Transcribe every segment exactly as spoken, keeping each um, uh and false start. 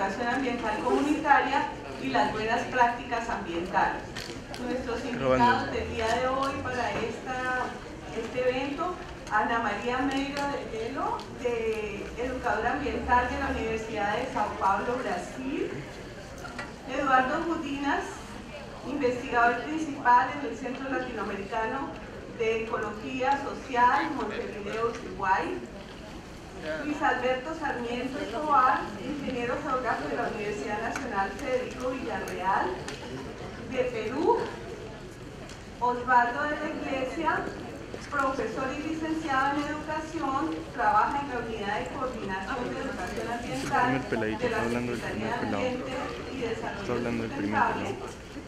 educación ambiental comunitaria y las buenas prácticas ambientales. Nuestros invitados del día de hoy para esta, este evento: Ana María Meira de Lelo, de educadora ambiental de la Universidad de Sao Paulo, Brasil; Eduardo Gudinas, investigador principal en el Centro Latinoamericano de Ecología Social, Montevideo, Uruguay; Luis Alberto Sarmiento Escobar, ingeniero geógrafo de la Universidad Nacional Federico Villarreal, de Perú; Osvaldo de la Iglesia, profesor y licenciado en educación, trabaja en la unidad de coordinación de educación ambiental de la Secretaría de Ambiente y Desarrollo Sustentable.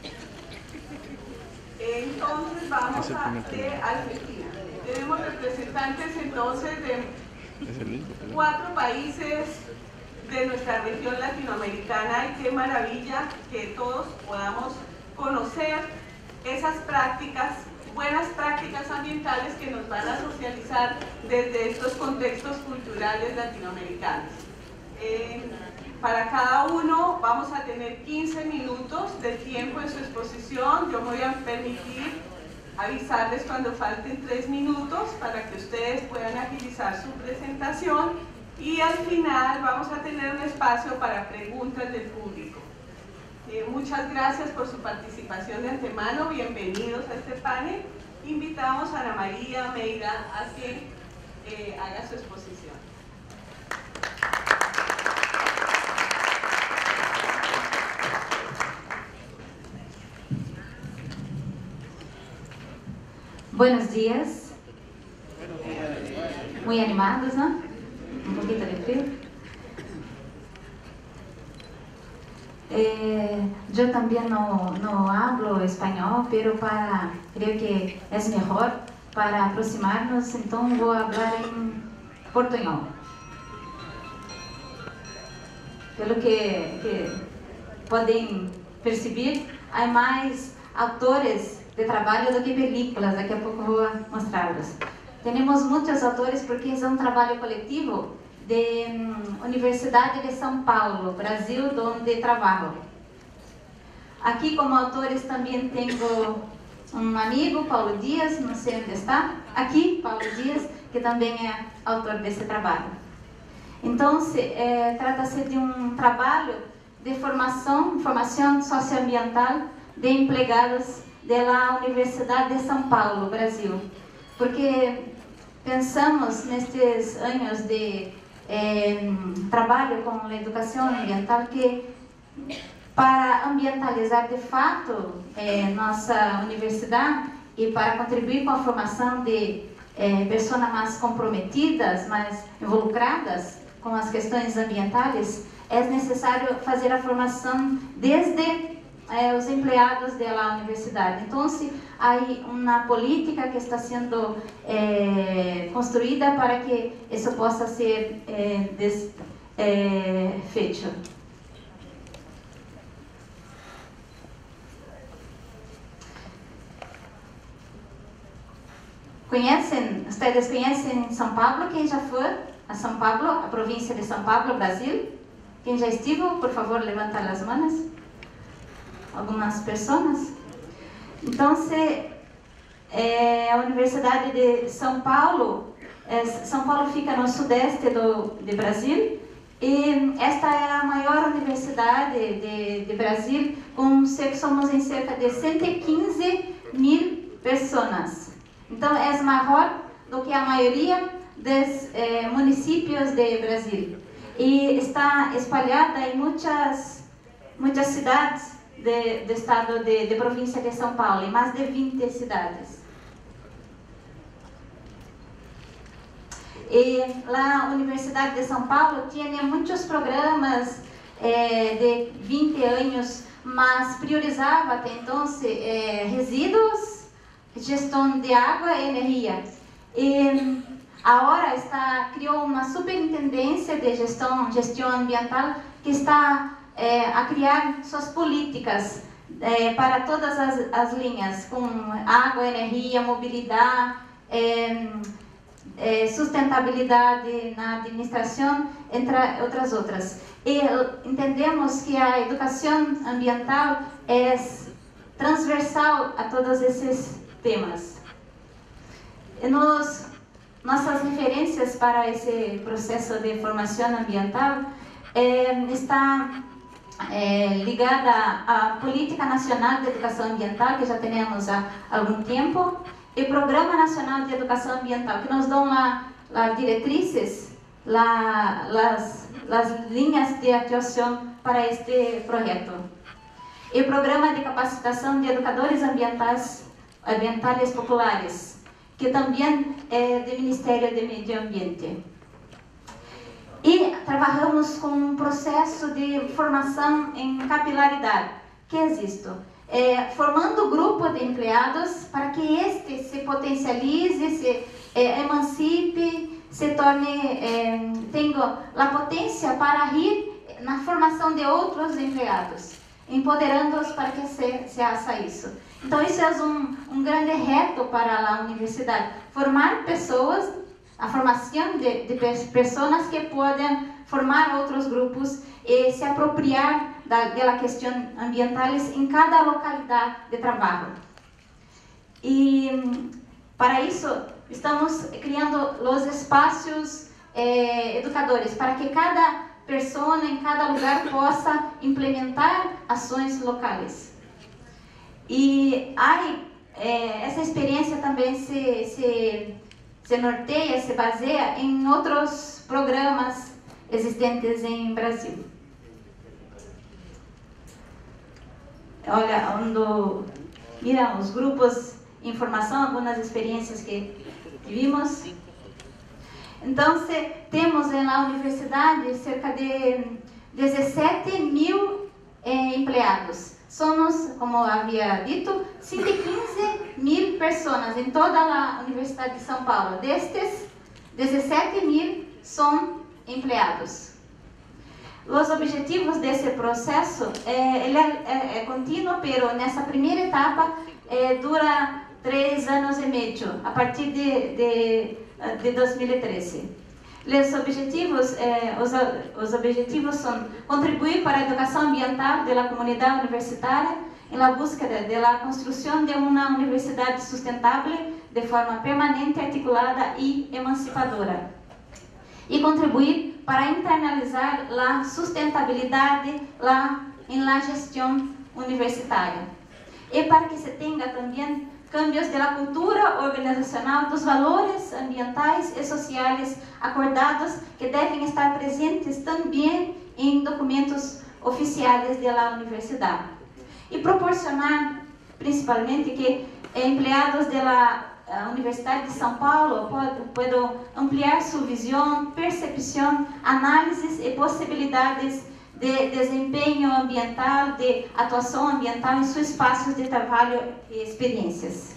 Entonces vamos a de Argentina. Tenemos representantes entonces de cuatro países de nuestra región latinoamericana, y qué maravilla que todos podamos conocer esas prácticas, buenas prácticas ambientales que nos van a socializar desde estos contextos culturales latinoamericanos. Eh, para cada uno vamos a tener quince minutos de tiempo en su exposición. Yo me voy a permitir avisarles cuando falten tres minutos para que ustedes puedan agilizar su presentación, y al final vamos a tener un espacio para preguntas del público. Eh, muchas gracias por su participación de antemano, bienvenidos a este panel. Invitamos a Ana María Meira a que eh, haga su exposición. Buenos días. Muy animados, ¿no? Un poquito de frío. Eh, yo también no, no hablo español, pero para, creo que es mejor para aproximarnos, entonces voy a hablar en portuñol. Pelo que, que podem perceber, há mais autores de trabalho do que películas, daqui a pouco vou mostrá-los. Temos muitos autores porque é um trabalho coletivo de um, Universidade de São Paulo, Brasil, onde trabalho. Aqui como autores também tenho um amigo, Paulo Dias, não sei onde está, aqui, Paulo Dias, que também é autor desse trabalho. Então, eh, trata-se de um trabalho de formação, formação socioambiental de empregados da Universidade de São Paulo, Brasil. Porque pensamos nestes anos de eh, trabalho com a educação ambiental que para ambientalizar de fato eh, nossa universidade e para contribuir com a formação de eh, pessoas mais comprometidas, mais involucradas com as questões ambientais, é necessário fazer a formação desde eh, os empregados da universidade. Então, há uma política que está sendo eh, construída para que isso possa ser eh, des, eh, feito. Conhecem, vocês conhecem São Paulo? Quem já foi a São Paulo, a província de São Paulo, Brasil? Quem já esteve, por favor, levanta as mãos. Algumas pessoas. Então, se, é, a Universidade de São Paulo, é, São Paulo fica no sudeste do de Brasil, e esta é a maior universidade de, de Brasil, com somos em cerca de cento e quinze mil pessoas. Então, é maior do que a maioria dos eh, municípios de Brasil. E está espalhada em muitas, muitas cidades de, do estado de, de província de São Paulo, em mais de vinte cidades. E lá, a Universidade de São Paulo tinha muitos programas eh, de vinte anos, mas priorizava até então eh, resíduos, gestão de água e energia. E agora está criou uma superintendência de gestão, gestão ambiental que está é, a criar suas políticas é, para todas as, as linhas, com água, energia, mobilidade, é, é, sustentabilidade na administração, entre outras outras. E entendemos que a educação ambiental é transversal a todos esses temas. E nos, nossas referências para esse processo de formação ambiental é, está é, ligada à Política Nacional de Educação Ambiental, que já temos há algum tempo, e Programa Nacional de Educação Ambiental, que nos dão lá, lá diretrizes, lá, las, las linhas de atuação para este projeto. E Programa de Capacitação de Educadores Ambientais, Ambientales Populares, que também é do Ministério do Meio Ambiente. E trabalhamos com um processo de formação em capilaridade. O que é isto? É, formando grupo de empregados para que este se potencialize, se é, emancipe, se torne, é, tenha a potência para ir na formação de outros empregados, empoderando-os para que se, se faça isso. Então, isso é um, um grande reto para a universidade, formar pessoas, a formação de, de pessoas que podem formar outros grupos e se apropriar da, da questão ambiental em cada localidade de trabalho. E, para isso, estamos criando os espaços eh, educadores, para que cada pessoa em cada lugar possa implementar ações locais. E aí, eh, essa experiência também se, se, se norteia, se baseia em outros programas existentes em Brasil. Olha, onde, mira, os grupos de informação, algumas experiências que vimos. Então, se, temos na universidade cerca de dezessete mil eh, empregados. Somos, como havia dito, cento e quinze mil pessoas em toda a Universidade de São Paulo. Destes, dezessete mil são empregados. Os objetivos desse processo é, ele é, é, é contínuo, mas nessa primeira etapa é, dura três anos e meio, a partir de, de, de dois mil e treze. Os objetivos, eh, os, os objetivos são contribuir para a educação ambiental da comunidade universitária em la búsqueda da construção de uma universidade sustentável de forma permanente, articulada e emancipadora. E contribuir para internalizar a sustentabilidade lá em la gestão universitária. E para que se tenha também cambios da cultura organizacional, dos valores ambientais e sociais acordados que devem estar presentes também em documentos oficiais da universidade. E proporcionar, principalmente, que empregados da Universidade de São Paulo possam ampliar sua visão, percepção, análises e possibilidades de desempenho ambiental, de atuação ambiental em seus espaços de trabalho e experiências.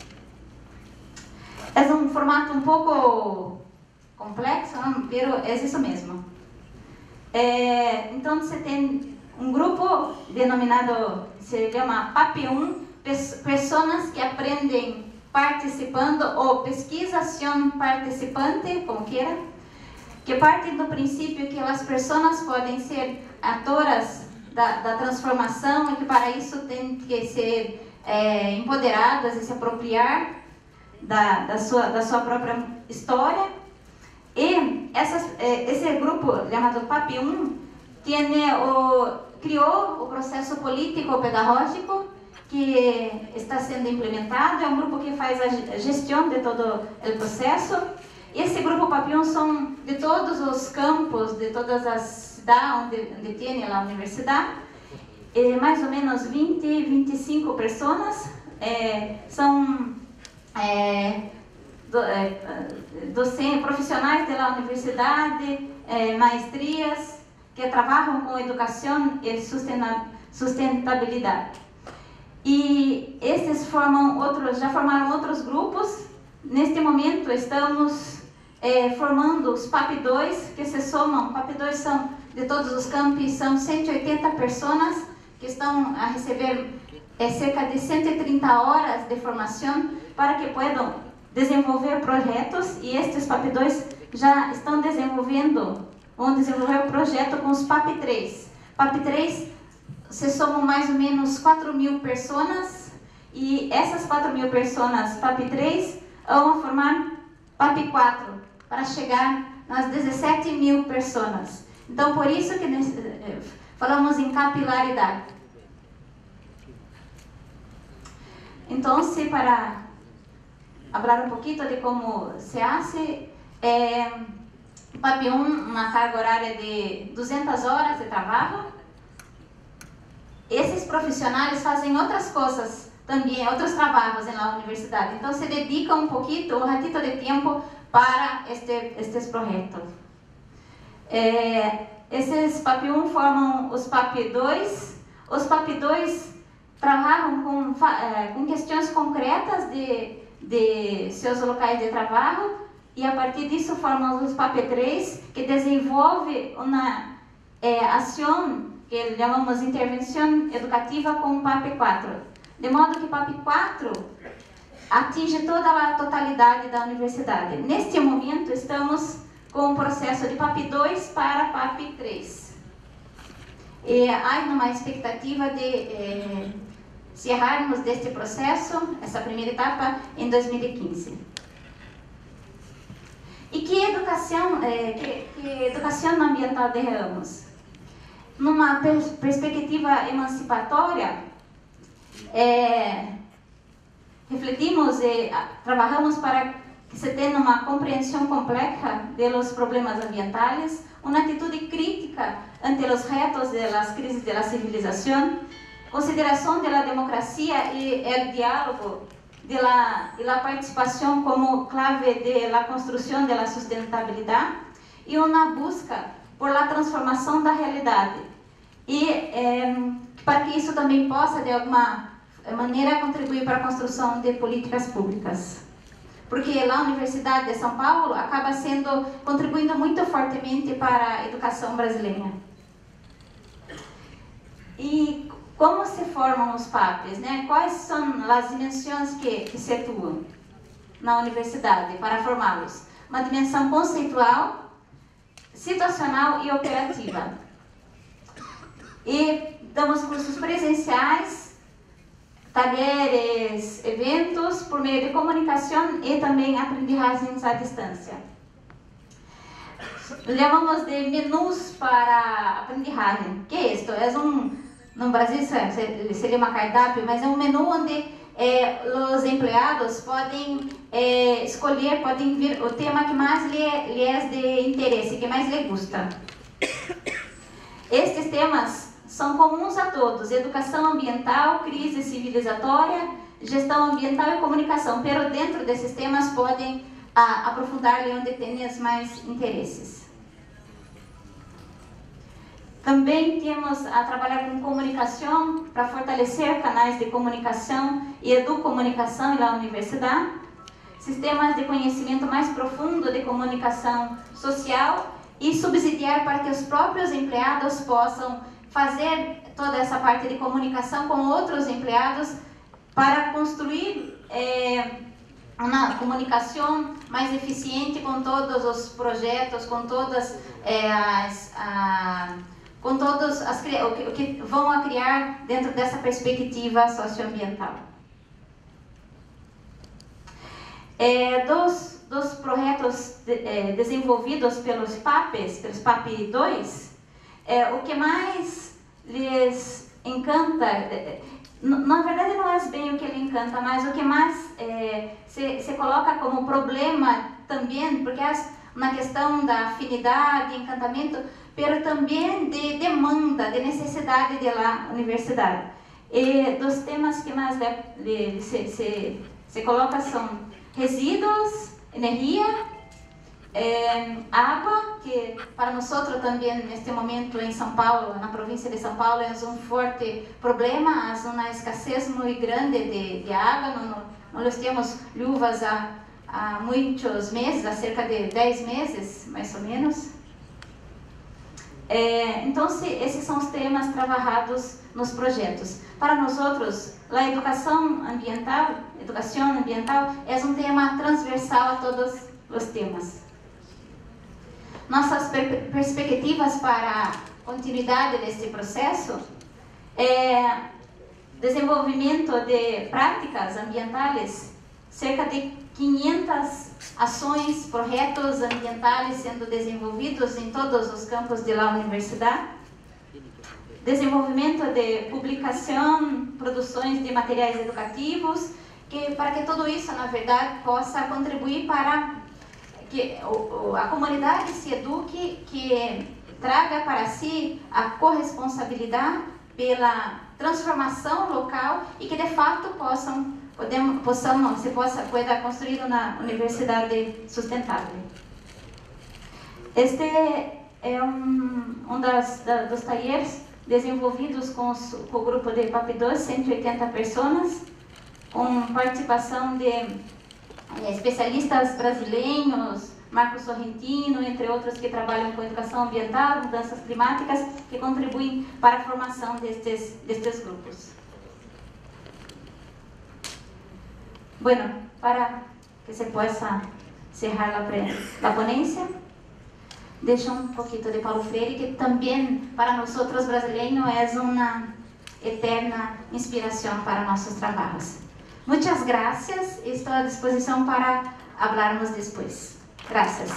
É um formato um pouco complexo, mas é isso mesmo. É, então, você tem um grupo denominado, se chama P A P um, pessoas que aprendem participando, ou pesquisação participante, como queira, que partem do princípio que as pessoas podem ser atoras da, da transformação e que para isso têm que ser é, empoderadas e se apropriar da, da, sua, da sua própria história. E essas, esse grupo chamado P A P um tiene o, criou o processo político-pedagógico que está sendo implementado. É um grupo que faz a gestão de todo o processo. Esse grupo P A P um são de todos os campos, de todas as cidades onde, onde tem a universidade, é, mais ou menos vinte, vinte e cinco pessoas, é, são é, do, é, docentes, profissionais da universidade, é, maestrias, que trabalham com educação e sustentabilidade. E estes formam outros, já formaram outros grupos. Neste momento estamos é, formando os P A P dois, que se somam. P A P dois são de todos os campos, são cento e oitenta pessoas que estão a receber é, cerca de cento e trinta horas de formação para que possam desenvolver projetos. E estes P A P dois já estão desenvolvendo vamos desenvolver um projeto com os P A P três. P A P três, se somam mais ou menos quatro mil pessoas, e essas quatro mil pessoas P A P três vão formar P A P quatro, para chegar nas dezessete mil pessoas. Então, por isso que nós falamos em capilaridade. Então, para falar um pouquinho de como se hace, é, P A P um, uma carga horária de duzentas horas de trabalho. Esses profissionais fazem outras coisas também, outros trabalhos na universidade. Então, se dedicam um pouquinho, um ratito de tempo para este, estes projetos. É, esses P A P um formam os P A P dois. Os P A P dois trabalham com, com questões concretas de, de seus locais de trabalho, e a partir disso formam os P A P três, que desenvolve uma é, ação que chamamos intervenção educativa com o P A P quatro. De modo que o P A P quatro atinge toda a totalidade da universidade. Neste momento, estamos com o processo de P A P dois para P A P três. E há uma expectativa de eh, encerrarmos deste processo, essa primeira etapa, em dois mil e quinze. E que educação, eh, que, que educação ambiental derramos? Numa pers perspectiva emancipatória, é, refletimos e trabalhamos para que se tenha uma compreensão complexa dos problemas ambientais, uma atitude crítica ante os retos das crises da civilização, consideração da democracia e o diálogo e a participação como clave da construção da sustentabilidade, e uma busca por la transformação da realidade. E é, para que isso também possa, de alguma maneira, contribuir para a construção de políticas públicas. Porque lá a Universidade de São Paulo acaba sendo, contribuindo muito fortemente para a educação brasileira. E como se formam os P A Ps, né? Quais são as dimensões que, que se atuam na universidade para formá-los? Uma dimensão conceitual, situacional e operativa. E damos cursos presenciais, talheres, eventos, por meio de comunicação e também aprendizagens à distância. Chamamos de menus para aprendizagem. Que é isto? É um, no Brasil seria uma cardápio, mas é um menu onde eh, os empregados podem eh, escolher, podem vir o tema que mais lhe, lhe é de interesse, que mais lhe gusta. Estes temas são comuns a todos: educação ambiental, crise civilizatória, gestão ambiental e comunicação, pero dentro desses temas podem a, aprofundar-lhe onde tem os mais interesses. Também temos a trabalhar com comunicação para fortalecer canais de comunicação e educomunicação na universidade, sistemas de conhecimento mais profundo de comunicação social e subsidiar para que os próprios empregados possam fazer toda essa parte de comunicação com outros empregados para construir é, uma comunicação mais eficiente com todos os projetos, com todas é, as a, com todos as, o, que, o que vão a criar dentro dessa perspectiva socioambiental. É, dos, dos projetos de, é, desenvolvidos pelos P A Ps, pelos P A P dois, é, o que mais lhes encanta, é, na verdade não é bem o que lhe encanta, mas o que mais é, se, se coloca como problema também, porque é uma questão da afinidade, encantamento, mas também de demanda, de necessidade da universidade. E dos temas que mais lhe, lhe, se, se, se coloca são resíduos, energia, é, água, que para nós também neste momento em São Paulo, na província de São Paulo, é um forte problema, há uma escassez muito grande de, de água. Não, nós temos chuvas há, há muitos meses, há cerca de dez meses, mais ou menos. É, então, se, esses são os temas trabalhados nos projetos. Para nós outros, a educação ambiental, educação ambiental é um tema transversal a todos os temas. nossas per perspectivas para a continuidade deste processo é desenvolvimento de práticas ambientais, cerca de quinhentas ações, projetos ambientais sendo desenvolvidos em todos os campos da universidade, desenvolvimento de publicação, produções de materiais educativos, que, para que tudo isso, na verdade, possa contribuir para que a comunidade se eduque, que traga para si a corresponsabilidade pela transformação local e que, de fato, possam, podemos, possamos, se possa pueda construir uma universidade sustentável. Este é um, um das, da, dos talleres desenvolvidos com, os, com o grupo de PAP dois, cento e oitenta pessoas, com participação de eh, especialistas brasileiros, Marco Sorrentino, entre outros que trabalham com educação ambiental, mudanças climáticas, que contribuem para a formação destes, destes grupos. Bueno, para que se possa cerrar a, a ponência, deixo um pouquinho de Paulo Freire, que também para nós brasileiros é uma eterna inspiração para nossos trabalhos. Muchas gracias, estou à disposição para hablarmos depois. Gracias.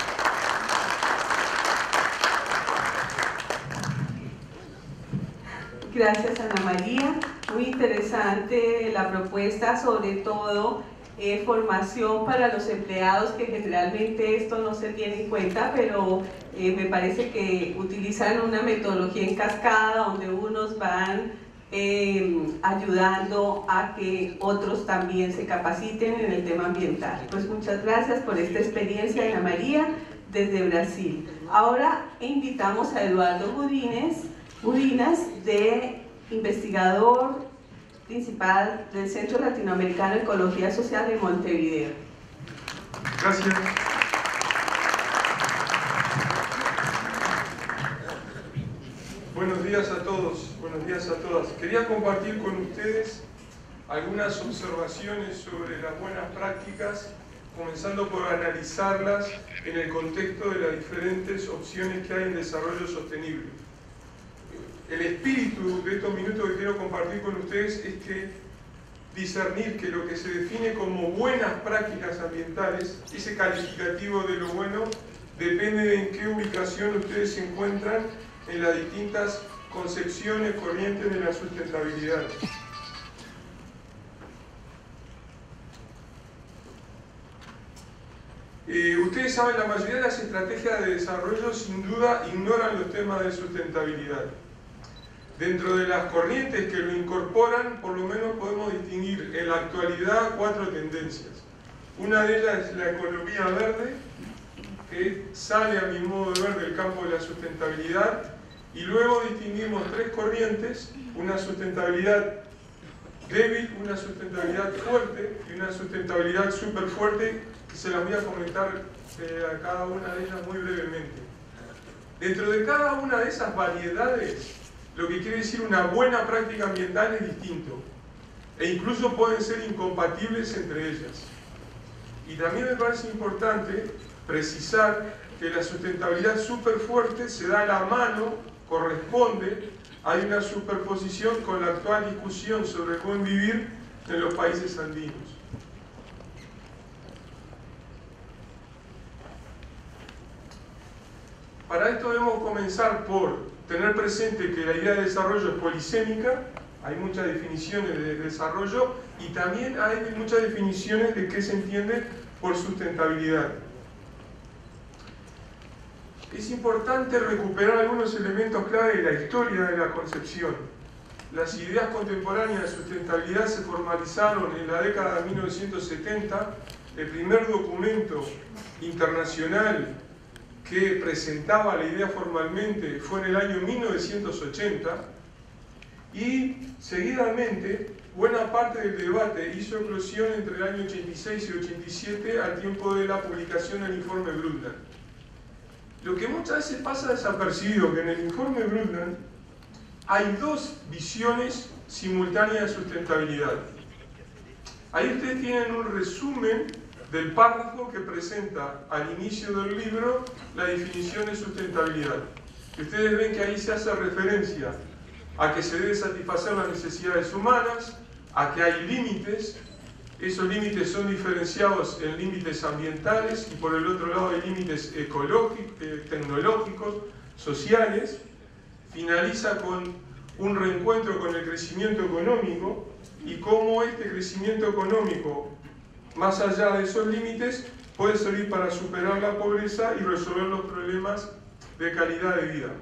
Gracias, Ana María. Muy interesante la propuesta, sobre todo eh, formación para los empleados, que generalmente esto no se tiene en cuenta, pero eh, me parece que utilizan una metodología en cascada donde unos van eh, ayudando a que otros también se capaciten en el tema ambiental. Pues muchas gracias por esta experiencia, Ana María, desde Brasil. Ahora invitamos a Eduardo Budines, Budinas, de investigador principal del Centro Latinoamericano de Ecología Social de Montevideo. Gracias. Buenos días a todos, buenos días a todas. Quería compartir con ustedes algunas observaciones sobre las buenas prácticas, comenzando por analizarlas en el contexto de las diferentes opciones que hay en desarrollo sostenible. El espíritu de estos minutos que quiero compartir con ustedes es que discernir que lo que se define como buenas prácticas ambientales, ese calificativo de lo bueno, depende de en qué ubicación ustedes se encuentran en las distintas concepciones corrientes de la sustentabilidad. Eh, ustedes saben, la mayoría de las estrategias de desarrollo sin duda ignoran los temas de sustentabilidad. Dentro de las corrientes que lo incorporan, por lo menos podemos distinguir en la actualidad cuatro tendencias. Una de ellas es la economía verde, que sale a mi modo de ver del campo de la sustentabilidad, y luego distinguimos tres corrientes: una sustentabilidad débil, una sustentabilidad fuerte y una sustentabilidad súper fuerte, que se las voy a comentar eh, a cada una de ellas muy brevemente. Dentro de cada una de esas variedades, lo que quiere decir una buena práctica ambiental es distinto, e incluso pueden ser incompatibles entre ellas. Y también me parece importante precisar que la sustentabilidad súper fuerte se da a la mano, corresponde, hay una superposición con la actual discusión sobre el buen vivir en los países andinos. Para esto debemos comenzar por tener presente que la idea de desarrollo es polisémica, hay muchas definiciones de desarrollo y también hay muchas definiciones de qué se entiende por sustentabilidad. Es importante recuperar algunos elementos clave de la historia de la concepción. Las ideas contemporáneas de sustentabilidad se formalizaron en la década de mil novecientos setenta. El primer documento internacional que presentaba la idea formalmente fue en el año mil novecientos ochenta, y seguidamente buena parte del debate hizo eclosión entre el año ochenta y seis y ochenta y siete, al tiempo de la publicación del informe Brundtland. Lo que muchas veces pasa desapercibido, que en el informe Brundtland hay dos visiones simultáneas de sustentabilidad. Ahí ustedes tienen un resumen del párrafo que presenta al inicio del libro la definición de sustentabilidad. Y ustedes ven que ahí se hace referencia a que se debe satisfacer las necesidades humanas, a que hay límites. Esos límites son diferenciados en límites ambientales y por el otro lado hay límites ecológicos, eh, tecnológicos, sociales. Finaliza con un reencuentro con el crecimiento económico y cómo este crecimiento económico, más allá de esos límites, puede servir para superar la pobreza y resolver los problemas de calidad de vida.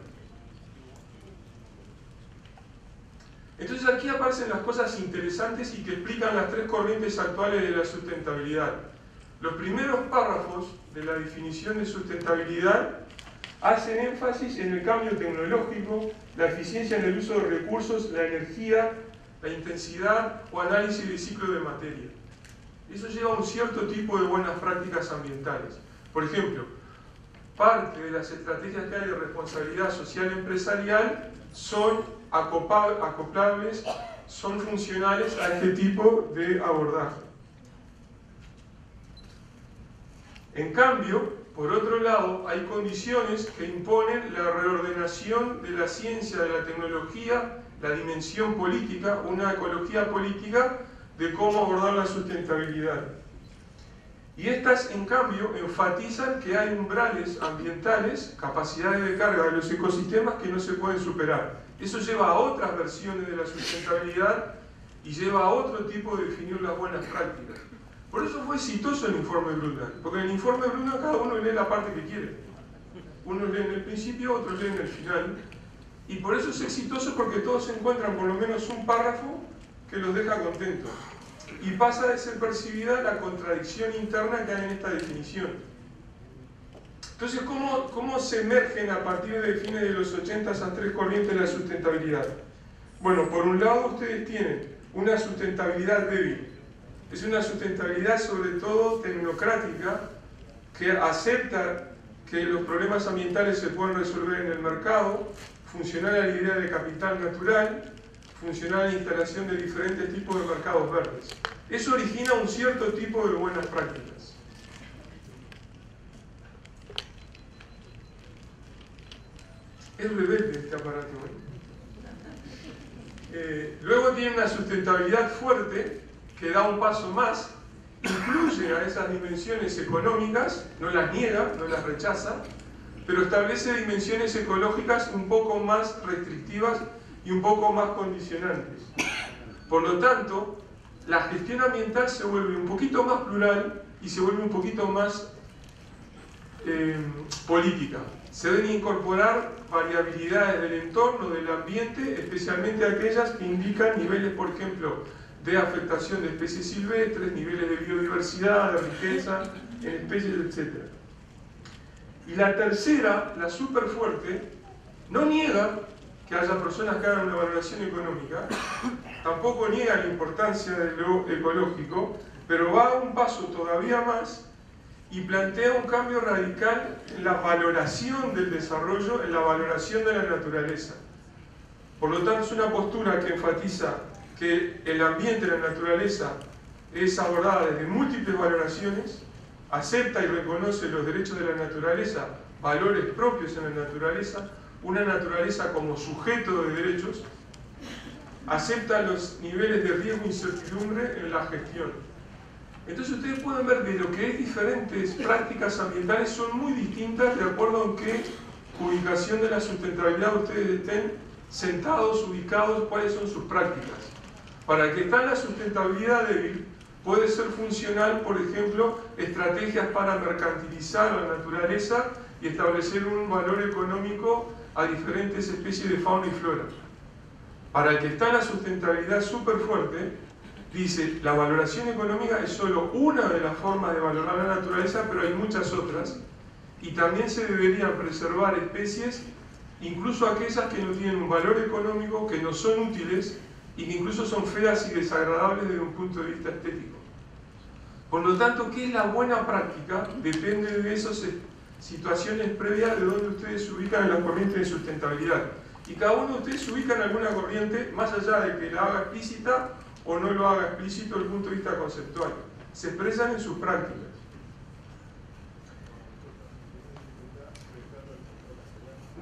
Entonces aquí aparecen las cosas interesantes y que explican las tres corrientes actuales de la sustentabilidad. Los primeros párrafos de la definición de sustentabilidad hacen énfasis en el cambio tecnológico, la eficiencia en el uso de recursos, la energía, la intensidad o análisis de ciclo de materia. Eso lleva a un cierto tipo de buenas prácticas ambientales. Por ejemplo, parte de las estrategias que hay de responsabilidad social empresarial son acoplables, son funcionales a este tipo de abordaje. En cambio, por otro lado, hay condiciones que imponen la reordenación de la ciencia, de la tecnología, la dimensión política, una ecología política de cómo abordar la sustentabilidad. Y estas, en cambio, enfatizan que hay umbrales ambientales, capacidades de carga de los ecosistemas que no se pueden superar. Eso lleva a otras versiones de la sustentabilidad y lleva a otro tipo de definir las buenas prácticas. Por eso fue exitoso el informe Brundtland, porque en el informe Brundtland cada uno lee la parte que quiere. Unos leen el principio, otros leen el final. Y por eso es exitoso, porque todos encuentran por lo menos un párrafo que los deja contentos. Y pasa de ser percibida la contradicción interna que hay en esta definición. Entonces, ¿cómo, cómo se emergen a partir de fines de los ochenta esas tres corrientes de la sustentabilidad? Bueno, por un lado ustedes tienen una sustentabilidad débil. Es una sustentabilidad sobre todo tecnocrática que acepta que los problemas ambientales se pueden resolver en el mercado, funcional a la idea de capital natural, funcional a la instalación de diferentes tipos de mercados verdes. Eso origina un cierto tipo de buenas prácticas. Es rebelde este aparato. ¿eh? Eh, luego tiene una sustentabilidad fuerte que da un paso más, incluye a esas dimensiones económicas, no las niega, no las rechaza, pero establece dimensiones ecológicas un poco más restrictivas y un poco más condicionantes. Por lo tanto, la gestión ambiental se vuelve un poquito más plural y se vuelve un poquito más eh, política. Se deben incorporar variabilidades del entorno, del ambiente, especialmente aquellas que indican niveles, por ejemplo, de afectación de especies silvestres, niveles de biodiversidad, de riqueza en especies, etcétera. Y la tercera, la súper fuerte, no niega que haya personas que hagan una valoración económica, tampoco niega la importancia de lo ecológico, pero va un paso todavía más y plantea un cambio radical en la valoración del desarrollo, en la valoración de la naturaleza. Por lo tanto, es una postura que enfatiza que el ambiente y la naturaleza es abordada desde múltiples valoraciones, acepta y reconoce los derechos de la naturaleza, valores propios en la naturaleza, una naturaleza como sujeto de derechos, acepta los niveles de riesgo e incertidumbre en la gestión. Entonces ustedes pueden ver de lo que es diferentes prácticas ambientales son muy distintas de acuerdo en qué ubicación de la sustentabilidad ustedes estén sentados, ubicados, cuáles son sus prácticas. Para el que está en la sustentabilidad débil, puede ser funcional, por ejemplo, estrategias para mercantilizar la naturaleza y establecer un valor económico a diferentes especies de fauna y flora. Para el que está en la sustentabilidad súper fuerte, dice, la valoración económica es solo una de las formas de valorar la naturaleza, pero hay muchas otras, y también se deberían preservar especies, incluso aquellas que no tienen un valor económico, que no son útiles, y que incluso son feas y desagradables desde un punto de vista estético. Por lo tanto, ¿qué es la buena práctica? Depende de esas situaciones previas de donde ustedes se ubican en la corriente de sustentabilidad. Y cada uno de ustedes se ubica en alguna corriente, más allá de que la haga explícita o no lo haga explícito desde el punto de vista conceptual. Se expresan en sus prácticas.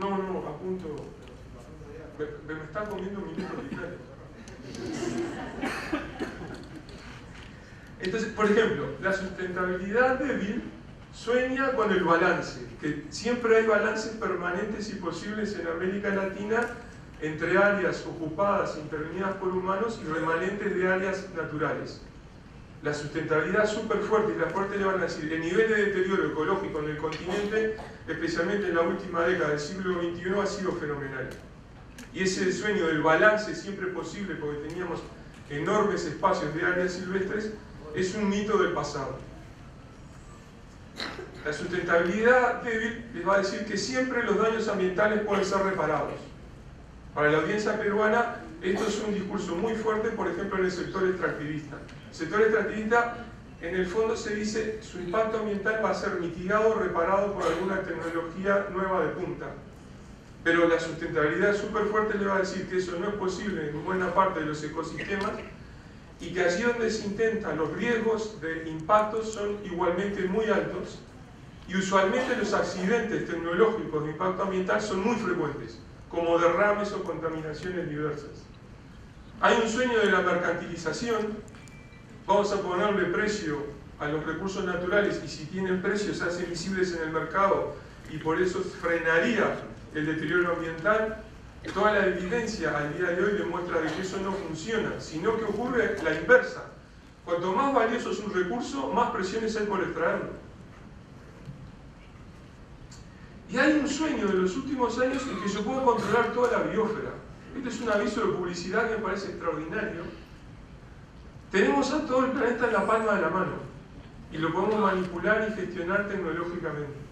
No, no, a punto. Me, me está comiendo un minuto vital. Entonces, por ejemplo, la sustentabilidad débil sueña con el balance, que siempre hay balances permanentes y posibles en América Latina entre áreas ocupadas e intervenidas por humanos y remanentes de áreas naturales. La sustentabilidad súper fuerte, y la fuerte le van a decir, el nivel de deterioro ecológico en el continente, especialmente en la última década del siglo veintiuno, ha sido fenomenal. Y ese sueño del balance siempre posible, porque teníamos enormes espacios de áreas silvestres, es un mito del pasado. La sustentabilidad débil les va a decir que siempre los daños ambientales pueden ser reparados. Para la audiencia peruana, esto es un discurso muy fuerte, por ejemplo, en el sector extractivista. El sector extractivista, en el fondo se dice, su impacto ambiental va a ser mitigado o reparado por alguna tecnología nueva de punta. Pero la sustentabilidad súper fuerte le va a decir que eso no es posible en buena parte de los ecosistemas y que allí donde se intenta los riesgos de impactos son igualmente muy altos y usualmente los accidentes tecnológicos de impacto ambiental son muy frecuentes, como derrames o contaminaciones diversas. Hay un sueño de la mercantilización, vamos a ponerle precio a los recursos naturales y si tienen precio se hacen visibles en el mercado y por eso frenaría el deterioro ambiental. Toda la evidencia al día de hoy demuestra de que eso no funciona, sino que ocurre la inversa. Cuanto más valioso es un recurso, más presiones hay por extraerlo. Y hay un sueño de los últimos años en que yo puedo controlar toda la biosfera. Este es un aviso de publicidad que me parece extraordinario. Tenemos a todo el planeta en la palma de la mano y lo podemos manipular y gestionar tecnológicamente.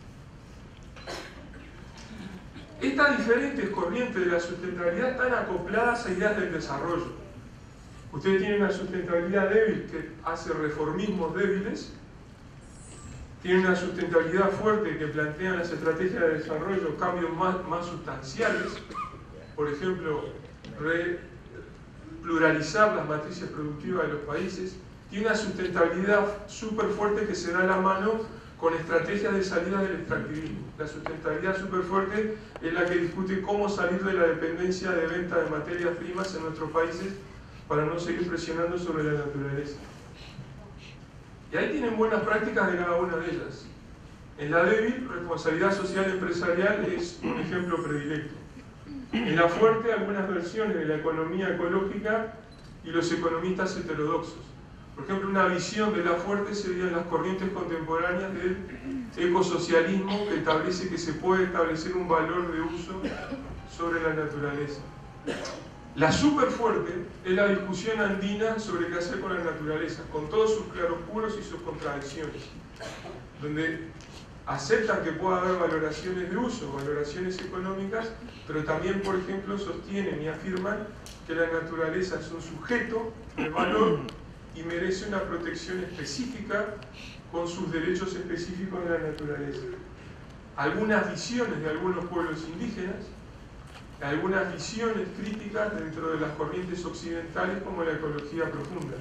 Estas diferentes corrientes de la sustentabilidad están acopladas a ideas del desarrollo. Ustedes tienen una sustentabilidad débil que hace reformismos débiles, tienen una sustentabilidad fuerte que plantea las estrategias de desarrollo cambios más, más sustanciales, por ejemplo, re, pluralizar las matrices productivas de los países, tiene una sustentabilidad súper fuerte que se da a la mano con estrategias de salida del extractivismo. La sustentabilidad súper fuerte es la que discute cómo salir de la dependencia de venta de materias primas en nuestros países para no seguir presionando sobre la naturaleza. Y ahí tienen buenas prácticas de cada una de ellas. En la débil, responsabilidad social empresarial es un ejemplo predilecto. En la fuerte, algunas versiones de la economía ecológica y los economistas heterodoxos. Por ejemplo, una visión de la fuerte serían las corrientes contemporáneas del ecosocialismo que establece que se puede establecer un valor de uso sobre la naturaleza. La superfuerte es la discusión andina sobre qué hacer con la naturaleza, con todos sus claroscuros y sus contradicciones, donde aceptan que pueda haber valoraciones de uso, valoraciones económicas, pero también, por ejemplo, sostienen y afirman que la naturaleza es un sujeto de valor y merece una protección específica con sus derechos específicos de la naturaleza. Algunas visiones de algunos pueblos indígenas, algunas visiones críticas dentro de las corrientes occidentales como la ecología profunda.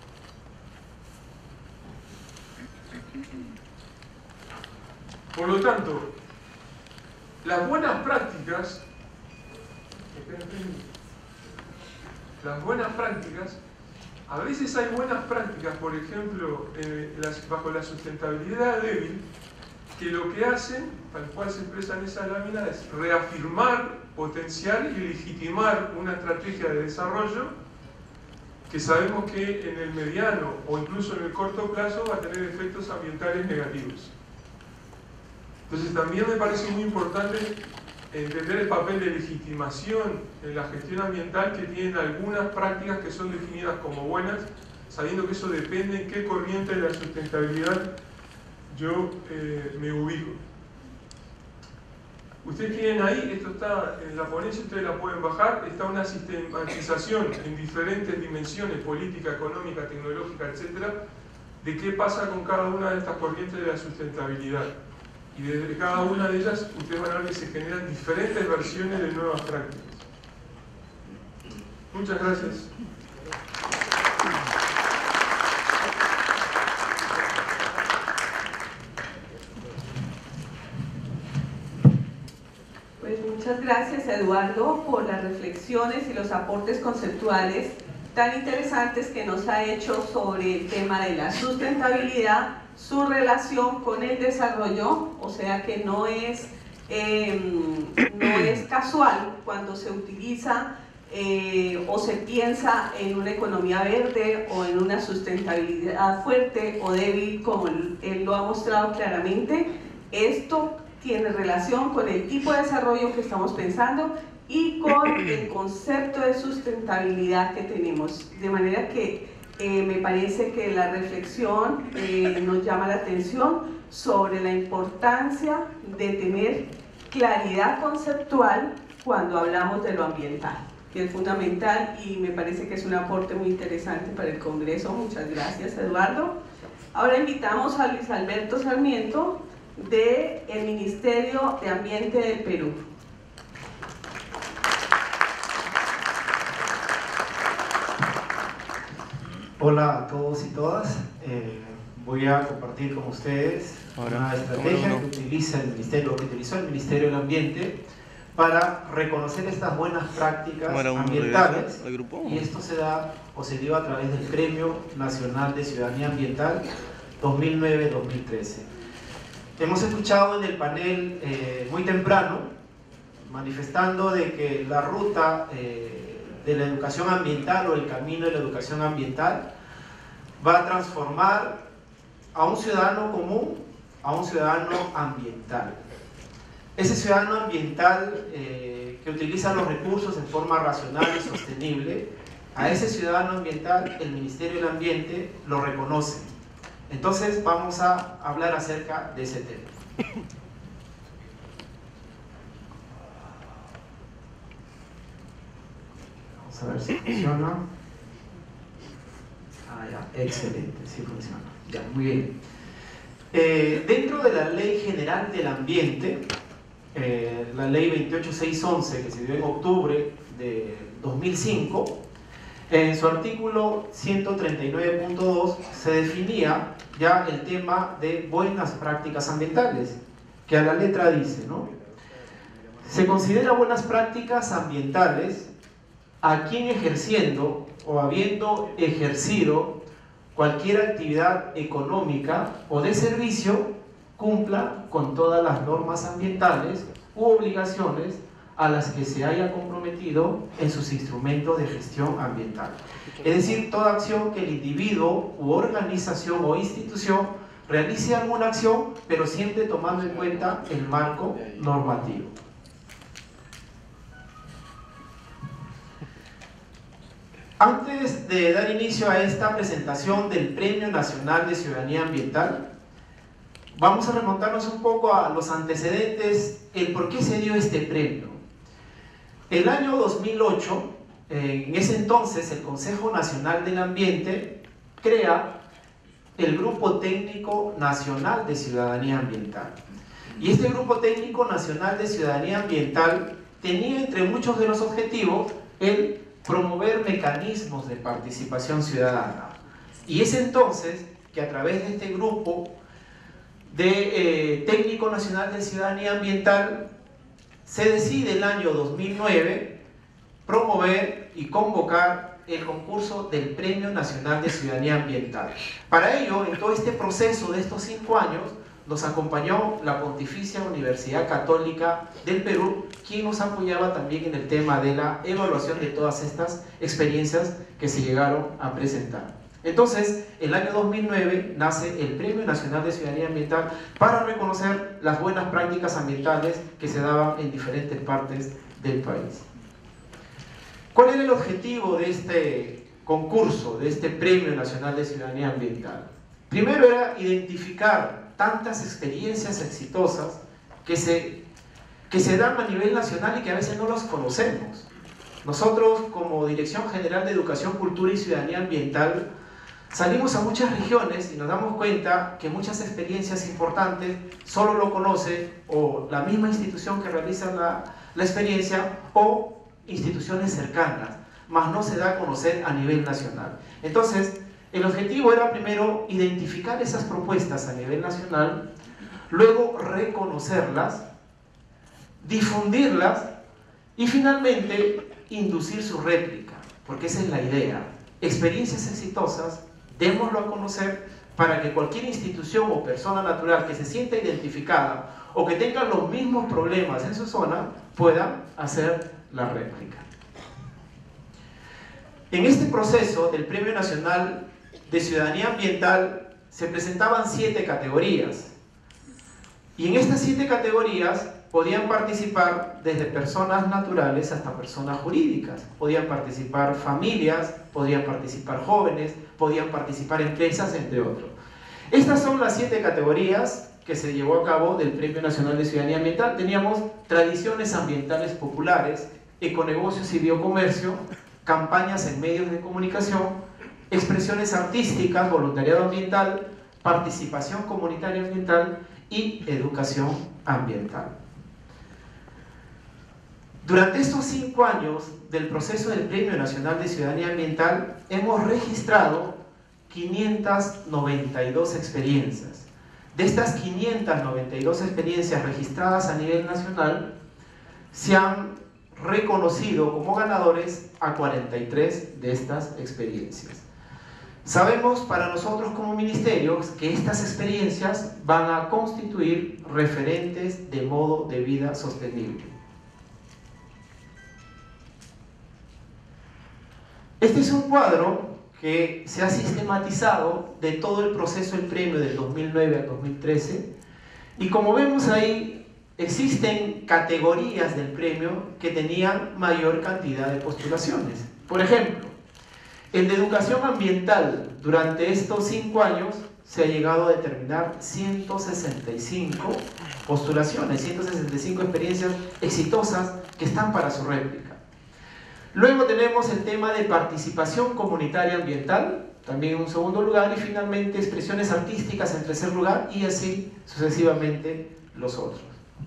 Por lo tanto, las buenas prácticas, las buenas prácticas, a veces hay buenas prácticas, por ejemplo, eh, las, bajo la sustentabilidad débil, que lo que hacen, tal cual se expresa en esa lámina, es reafirmar, potenciar y legitimar una estrategia de desarrollo que sabemos que en el mediano o incluso en el corto plazo va a tener efectos ambientales negativos. Entonces también me parece muy importante entender el papel de legitimación en la gestión ambiental que tienen algunas prácticas que son definidas como buenas, sabiendo que eso depende en qué corriente de la sustentabilidad yo eh, me ubico. Ustedes tienen ahí, esto está en la ponencia, ustedes la pueden bajar, está una sistematización en diferentes dimensiones, política, económica, tecnológica, etcétera, de qué pasa con cada una de estas corrientes de la sustentabilidad. Y desde cada una de ellas, ustedes van a ver que se generan diferentes versiones de nuevas prácticas. Muchas gracias. muchas gracias, Eduardo, por las reflexiones y los aportes conceptuales tan interesantes que nos ha hecho sobre el tema de la sustentabilidad, su relación con el desarrollo, o sea que no es, eh, no es casual cuando se utiliza eh, o se piensa en una economía verde o en una sustentabilidad fuerte o débil, como él lo ha mostrado claramente. Esto tiene relación con el tipo de desarrollo que estamos pensando y con el concepto de sustentabilidad que tenemos, de manera que eh, me parece que la reflexión eh, nos llama la atención sobre la importancia de tener claridad conceptual cuando hablamos de lo ambiental, que es fundamental, y me parece que es un aporte muy interesante para el Congreso. Muchas gracias, Eduardo. Ahora invitamos a Luis Alberto Sarmiento del Ministerio de Ambiente del Perú. Hola a todos y todas. Eh, voy a compartir con ustedes Ahora, una estrategia no? que utiliza el Ministerio, que utilizó el Ministerio del Ambiente para reconocer estas buenas prácticas ambientales, y esto se da o se dio a través del Premio Nacional de Ciudadanía Ambiental dos mil nueve dos mil trece. Hemos escuchado en el panel eh, muy temprano manifestando de que la ruta eh, de la educación ambiental o el camino de la educación ambiental va a transformar a un ciudadano común a un ciudadano ambiental. Ese ciudadano ambiental eh, que utiliza los recursos en forma racional y sostenible, a ese ciudadano ambiental el Ministerio del Ambiente lo reconoce. Entonces vamos a hablar acerca de ese tema. Vamos a ver si funciona. Ah, ya, excelente, sí funciona. Ya, muy bien. Eh, dentro de la Ley General del Ambiente, eh, la Ley veintiocho mil seiscientos once, que se dio en octubre de dos mil cinco, en su artículo ciento treinta y nueve punto dos se definía ya el tema de buenas prácticas ambientales, que a la letra dice, ¿no? Se considera buenas prácticas ambientales a quien ejerciendo o habiendo ejercido cualquier actividad económica o de servicio cumpla con todas las normas ambientales u obligaciones a las que se haya comprometido en sus instrumentos de gestión ambiental. Es decir, toda acción que el individuo u organización o institución realice alguna acción, pero siempre tomando en cuenta el marco normativo. Antes de dar inicio a esta presentación del Premio Nacional de Ciudadanía Ambiental, vamos a remontarnos un poco a los antecedentes, el por qué se dio este premio. El año dos mil ocho, en ese entonces, el Consejo Nacional del Ambiente crea el Grupo Técnico Nacional de Ciudadanía Ambiental. Y este Grupo Técnico Nacional de Ciudadanía Ambiental tenía entre muchos de los objetivos el promover mecanismos de participación ciudadana. Y es entonces que a través de este Grupo de eh, Técnico Nacional de Ciudadanía Ambiental se decide el año dos mil nueve promover y convocar el concurso del Premio Nacional de Ciudadanía Ambiental. Para ello, en todo este proceso de estos cinco años, nos acompañó la Pontificia Universidad Católica del Perú, quien nos apoyaba también en el tema de la evaluación de todas estas experiencias que se llegaron a presentar. Entonces, el año dos mil nueve nace el Premio Nacional de Ciudadanía Ambiental para reconocer las buenas prácticas ambientales que se daban en diferentes partes del país. ¿Cuál era el objetivo de este concurso, de este Premio Nacional de Ciudadanía Ambiental? Primero era identificar tantas experiencias exitosas que se, que se dan a nivel nacional y que a veces no las conocemos. Nosotros, como Dirección General de Educación, Cultura y Ciudadanía Ambiental, salimos a muchas regiones y nos damos cuenta que muchas experiencias importantes solo lo conoce o la misma institución que realiza la, la experiencia o instituciones cercanas, mas no se da a conocer a nivel nacional. Entonces, el objetivo era primero identificar esas propuestas a nivel nacional, luego reconocerlas, difundirlas Y finalmente, inducir su réplica, porque esa es la idea. Experiencias exitosas, démoslo a conocer para que cualquier institución o persona natural que se sienta identificada o que tenga los mismos problemas en su zona pueda hacer la réplica. En este proceso del Premio Nacional de Ciudadanía Ambiental se presentaban siete categorías. Y en estas siete categorías podían participar desde personas naturales hasta personas jurídicas. Podían participar familias, podían participar jóvenes, podían participar empresas, entre otros. Estas son las siete categorías que se llevó a cabo del Premio Nacional de Ciudadanía Ambiental. Teníamos tradiciones ambientales populares, econegocios y biocomercio, campañas en medios de comunicación, expresiones artísticas, voluntariado ambiental, participación comunitaria ambiental y educación ambiental. Durante estos cinco años del proceso del Premio Nacional de Ciudadanía Ambiental hemos registrado quinientas noventa y dos experiencias. De estas quinientas noventa y dos experiencias registradas a nivel nacional, se han reconocido como ganadores a cuarenta y tres de estas experiencias. Sabemos para nosotros como ministerio que estas experiencias van a constituir referentes de modo de vida sostenible. Este es un cuadro que se ha sistematizado de todo el proceso del premio del dos mil nueve al dos mil trece, y como vemos ahí, existen categorías del premio que tenían mayor cantidad de postulaciones. Por ejemplo, el de educación ambiental, durante estos cinco años se ha llegado a determinar ciento sesenta y cinco postulaciones, ciento sesenta y cinco experiencias exitosas que están para su réplica. Luego tenemos el tema de participación comunitaria ambiental, también en un segundo lugar, y finalmente expresiones artísticas en tercer lugar, y así sucesivamente los otros.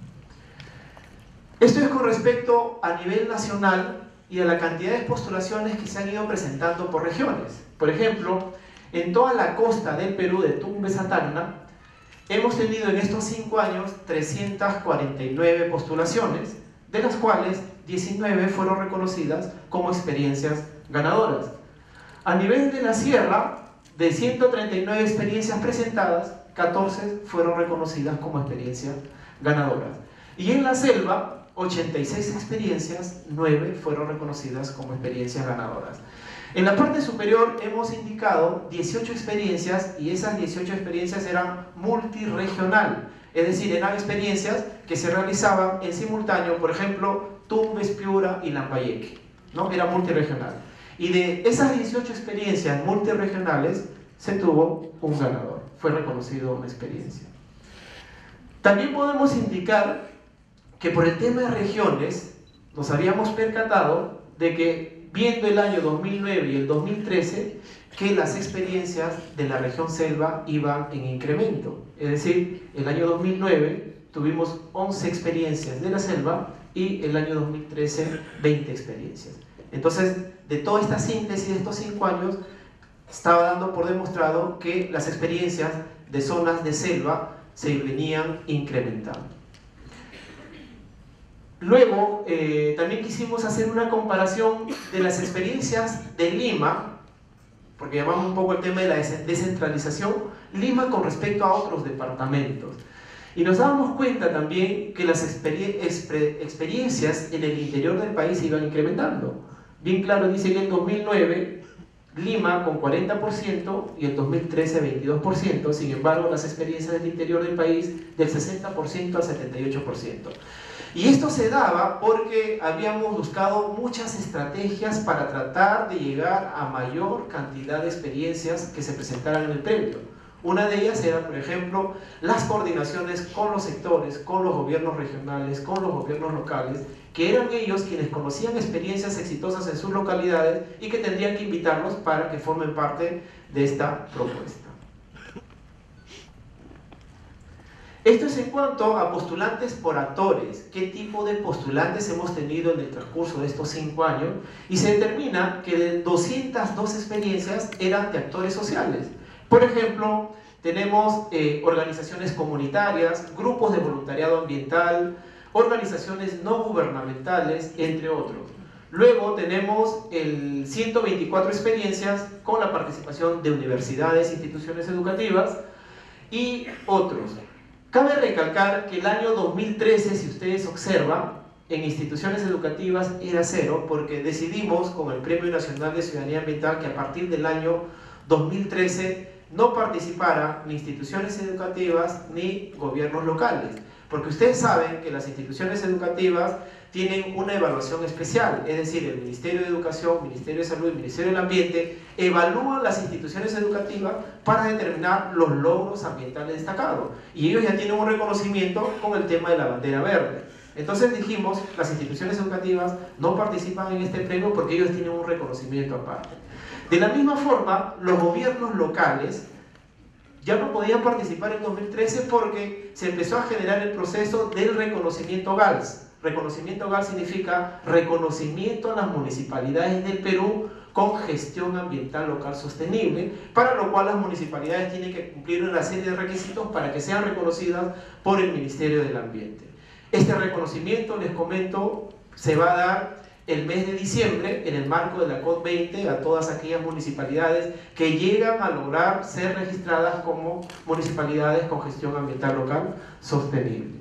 Esto es con respecto a nivel nacional y a la cantidad de postulaciones que se han ido presentando por regiones. Por ejemplo, en toda la costa del Perú, de Tumbes a Tacna, hemos tenido en estos cinco años trescientas cuarenta y nueve postulaciones, de las cuales diecinueve fueron reconocidas como experiencias ganadoras. A nivel de la sierra, de ciento treinta y nueve experiencias presentadas, catorce fueron reconocidas como experiencias ganadoras. Y en la selva, ochenta y seis experiencias, nueve fueron reconocidas como experiencias ganadoras. En la parte superior hemos indicado dieciocho experiencias, y esas dieciocho experiencias eran multirregional, es decir, eran experiencias que se realizaban en simultáneo, por ejemplo, Tumbes, Piura y Lambayeque, ¿no? Era multirregional. Y de esas dieciocho experiencias multirregionales se tuvo un ganador, fue reconocido una experiencia. También podemos indicar que por el tema de regiones nos habíamos percatado de que, viendo el año dos mil nueve y el dos mil trece, que las experiencias de la región selva iban en incremento. Es decir, el año dos mil nueve tuvimos once experiencias de la selva y el año dos mil trece veinte experiencias. Entonces, de toda esta síntesis de estos cinco años, estaba dando por demostrado que las experiencias de zonas de selva se venían incrementando. Luego, eh, también quisimos hacer una comparación de las experiencias de Lima, porque llamamos un poco el tema de la descentralización, Lima con respecto a otros departamentos. Y nos dábamos cuenta también que las experien experiencias en el interior del país se iban incrementando. Bien claro dice que en dos mil nueve, Lima con cuarenta por ciento y en dos mil trece veintidós por ciento, sin embargo las experiencias del interior del país del sesenta por ciento al setenta y ocho por ciento. Y esto se daba porque habíamos buscado muchas estrategias para tratar de llegar a mayor cantidad de experiencias que se presentaran en el premio. Una de ellas era, por ejemplo, las coordinaciones con los sectores, con los gobiernos regionales, con los gobiernos locales, que eran ellos quienes conocían experiencias exitosas en sus localidades y que tendrían que invitarlos para que formen parte de esta propuesta. Esto es en cuanto a postulantes por actores, qué tipo de postulantes hemos tenido en el transcurso de estos cinco años, y se determina que de doscientas dos experiencias eran de actores sociales. Por ejemplo, tenemos eh, organizaciones comunitarias, grupos de voluntariado ambiental, organizaciones no gubernamentales, entre otros. Luego tenemos el ciento veinticuatro experiencias con la participación de universidades, instituciones educativas y otros. Cabe recalcar que el año dos mil trece, si ustedes observan, en instituciones educativas era cero, porque decidimos con el Premio Nacional de Ciudadanía Ambiental que a partir del año dos mil trece no participaran ni instituciones educativas ni gobiernos locales, porque ustedes saben que las instituciones educativas tienen una evaluación especial, es decir, el Ministerio de Educación, Ministerio de Salud y Ministerio del Ambiente evalúan las instituciones educativas para determinar los logros ambientales destacados, y ellos ya tienen un reconocimiento con el tema de la bandera verde. Entonces dijimos, las instituciones educativas no participan en este premio porque ellos tienen un reconocimiento aparte. De la misma forma, los gobiernos locales ya no podían participar en dos mil trece porque se empezó a generar el proceso del reconocimiento GALS. Reconocimiento GALS significa reconocimiento a las municipalidades del Perú con gestión ambiental local sostenible, para lo cual las municipalidades tienen que cumplir una serie de requisitos para que sean reconocidas por el Ministerio del Ambiente. Este reconocimiento, les comento, se va a dar el mes de diciembre en el marco de la COP veinte a todas aquellas municipalidades que llegan a lograr ser registradas como municipalidades con gestión ambiental local sostenible.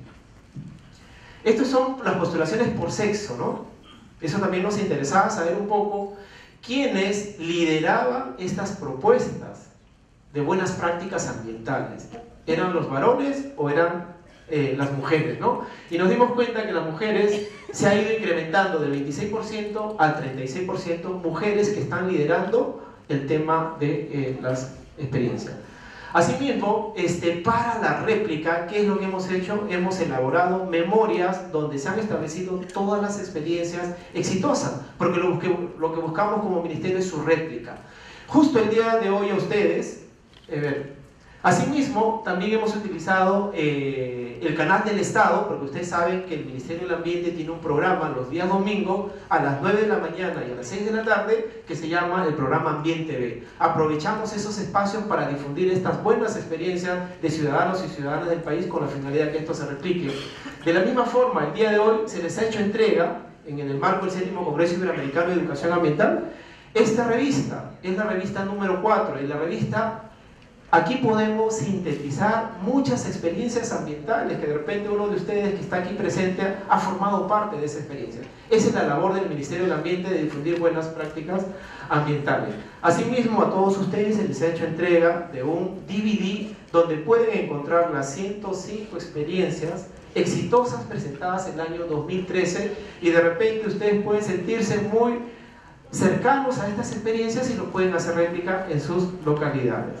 Estas son las postulaciones por sexo, ¿no? Eso también nos interesaba saber un poco quiénes lideraban estas propuestas de buenas prácticas ambientales. ¿Eran los varones o eran Eh, las mujeres, ¿no? Y nos dimos cuenta que las mujeres se ha ido incrementando del veintiséis por ciento al treinta y seis por ciento, mujeres que están liderando el tema de eh, las experiencias. Asimismo, este, para la réplica, ¿qué es lo que hemos hecho? Hemos elaborado memorias donde se han establecido todas las experiencias exitosas, porque lo que, lo que buscamos como ministerio es su réplica. Justo el día de hoy a ustedes, eh, ver, asimismo, también hemos utilizado eh, el canal del Estado, porque ustedes saben que el Ministerio del Ambiente tiene un programa los días domingos a las nueve de la mañana y a las seis de la tarde que se llama el programa Ambiente B. Aprovechamos esos espacios para difundir estas buenas experiencias de ciudadanos y ciudadanas del país con la finalidad que esto se replique. De la misma forma, el día de hoy se les ha hecho entrega, en el marco del séptimo Congreso Iberoamericano de Educación Ambiental, esta revista. Es la revista número cuatro, y la revista... Aquí podemos sintetizar muchas experiencias ambientales que de repente uno de ustedes que está aquí presente ha formado parte de esa experiencia. Esa es la labor del Ministerio del Ambiente, de difundir buenas prácticas ambientales. Asimismo, a todos ustedes se les ha hecho entrega de un D V D donde pueden encontrar las ciento cinco experiencias exitosas presentadas en el año dos mil trece, y de repente ustedes pueden sentirse muy cercanos a estas experiencias y lo pueden hacer réplica en sus localidades.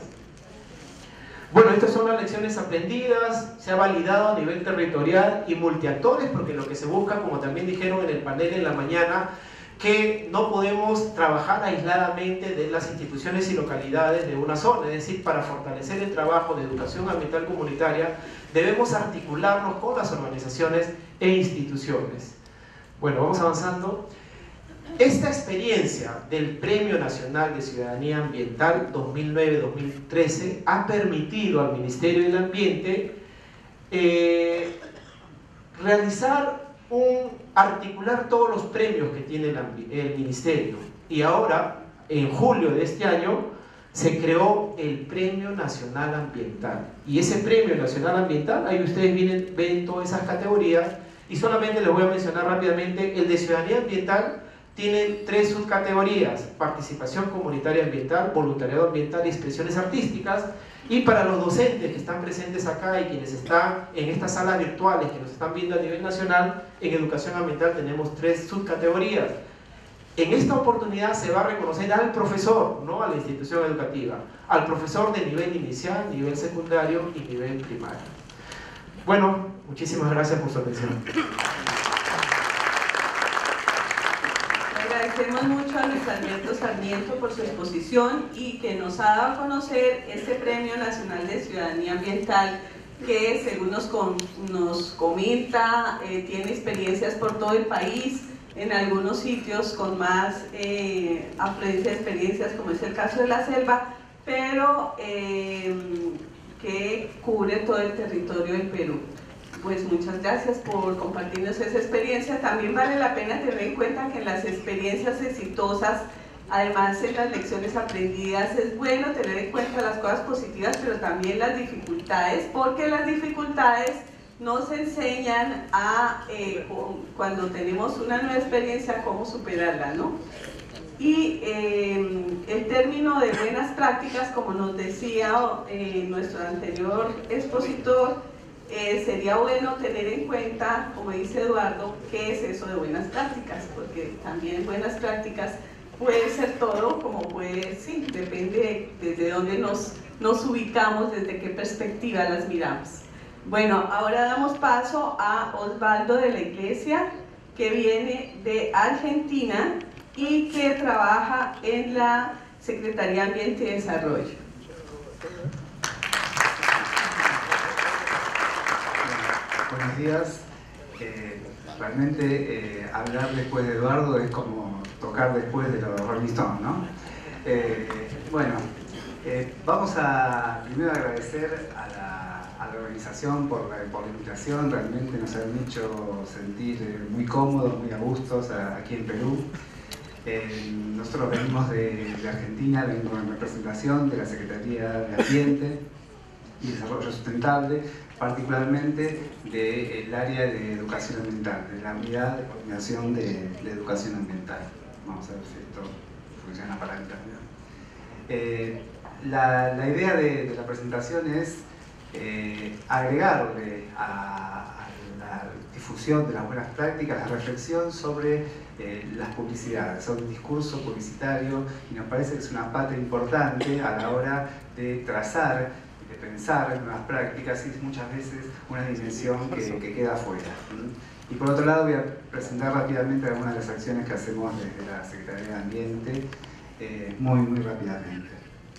Bueno, estas son las lecciones aprendidas, se ha validado a nivel territorial y multiactores, porque lo que se busca, como también dijeron en el panel en la mañana, que no podemos trabajar aisladamente de las instituciones y localidades de una zona, es decir, para fortalecer el trabajo de educación ambiental comunitaria, debemos articularnos con las organizaciones e instituciones. Bueno, vamos avanzando. Esta experiencia del Premio Nacional de Ciudadanía Ambiental dos mil nueve dos mil trece ha permitido al Ministerio del Ambiente eh, realizar un, articular todos los premios que tiene el, el Ministerio, y ahora, en julio de este año, se creó el Premio Nacional Ambiental, y ese Premio Nacional Ambiental, ahí ustedes vienen, ven todas esas categorías, y solamente les voy a mencionar rápidamente el de Ciudadanía Ambiental. Tiene tres subcategorías: participación comunitaria ambiental, voluntariado ambiental y expresiones artísticas. Y para los docentes que están presentes acá y quienes están en estas salas virtuales que nos están viendo a nivel nacional, en educación ambiental tenemos tres subcategorías. En esta oportunidad se va a reconocer al profesor, no a la institución educativa, al profesor de nivel inicial, nivel secundario y nivel primario. Bueno, muchísimas gracias por su atención. Agradecemos mucho a Luis Alberto Sarmiento por su exposición y que nos ha dado a conocer este Premio Nacional de Ciudadanía Ambiental, que según nos, con, nos comenta, eh, tiene experiencias por todo el país, en algunos sitios con más eh, afluencia de experiencias, como es el caso de la selva, pero eh, que cubre todo el territorio del Perú. pues muchas gracias por compartirnos esa experiencia. También vale la pena tener en cuenta que en las experiencias exitosas, además en las lecciones aprendidas, es bueno tener en cuenta las cosas positivas, pero también las dificultades, porque las dificultades nos enseñan a, eh, cuando tenemos una nueva experiencia, cómo superarla, ¿no? Y eh, el término de buenas prácticas, como nos decía eh, nuestro anterior expositor, eh, sería bueno tener en cuenta, como dice Eduardo, qué es eso de buenas prácticas, porque también buenas prácticas puede ser todo, como puede, sí, depende desde dónde nos, nos ubicamos, desde qué perspectiva las miramos. Bueno, ahora damos paso a Osvaldo de la Iglesia, que viene de Argentina y que trabaja en la Secretaría de Ambiente y Desarrollo. Buenos días. Eh, realmente eh, hablar después de Eduardo es como tocar después de los Rolling Stones, ¿no? Eh, bueno, eh, vamos a primero agradecer a la, a la organización por la, por la invitación. Realmente nos han hecho sentir muy cómodos, muy a gustos a, aquí en Perú. Eh, nosotros venimos de, de Argentina, venimos en representación de la Secretaría de Ambiente y Desarrollo Sustentable, particularmente del área de educación ambiental, de la unidad de coordinación de, de educación ambiental. Vamos a ver si esto funciona para el cambio. Eh, la, la idea de, de la presentación es eh, agregarle a, a la difusión de las buenas prácticas, la reflexión sobre eh, las publicidades, sobre el discurso publicitario, y nos parece que es una pata importante a la hora de trazar, de pensar en nuevas prácticas, y es muchas veces una dimensión que, que queda afuera. Y por otro lado voy a presentar rápidamente algunas de las acciones que hacemos desde la Secretaría de Ambiente, eh, muy muy rápidamente.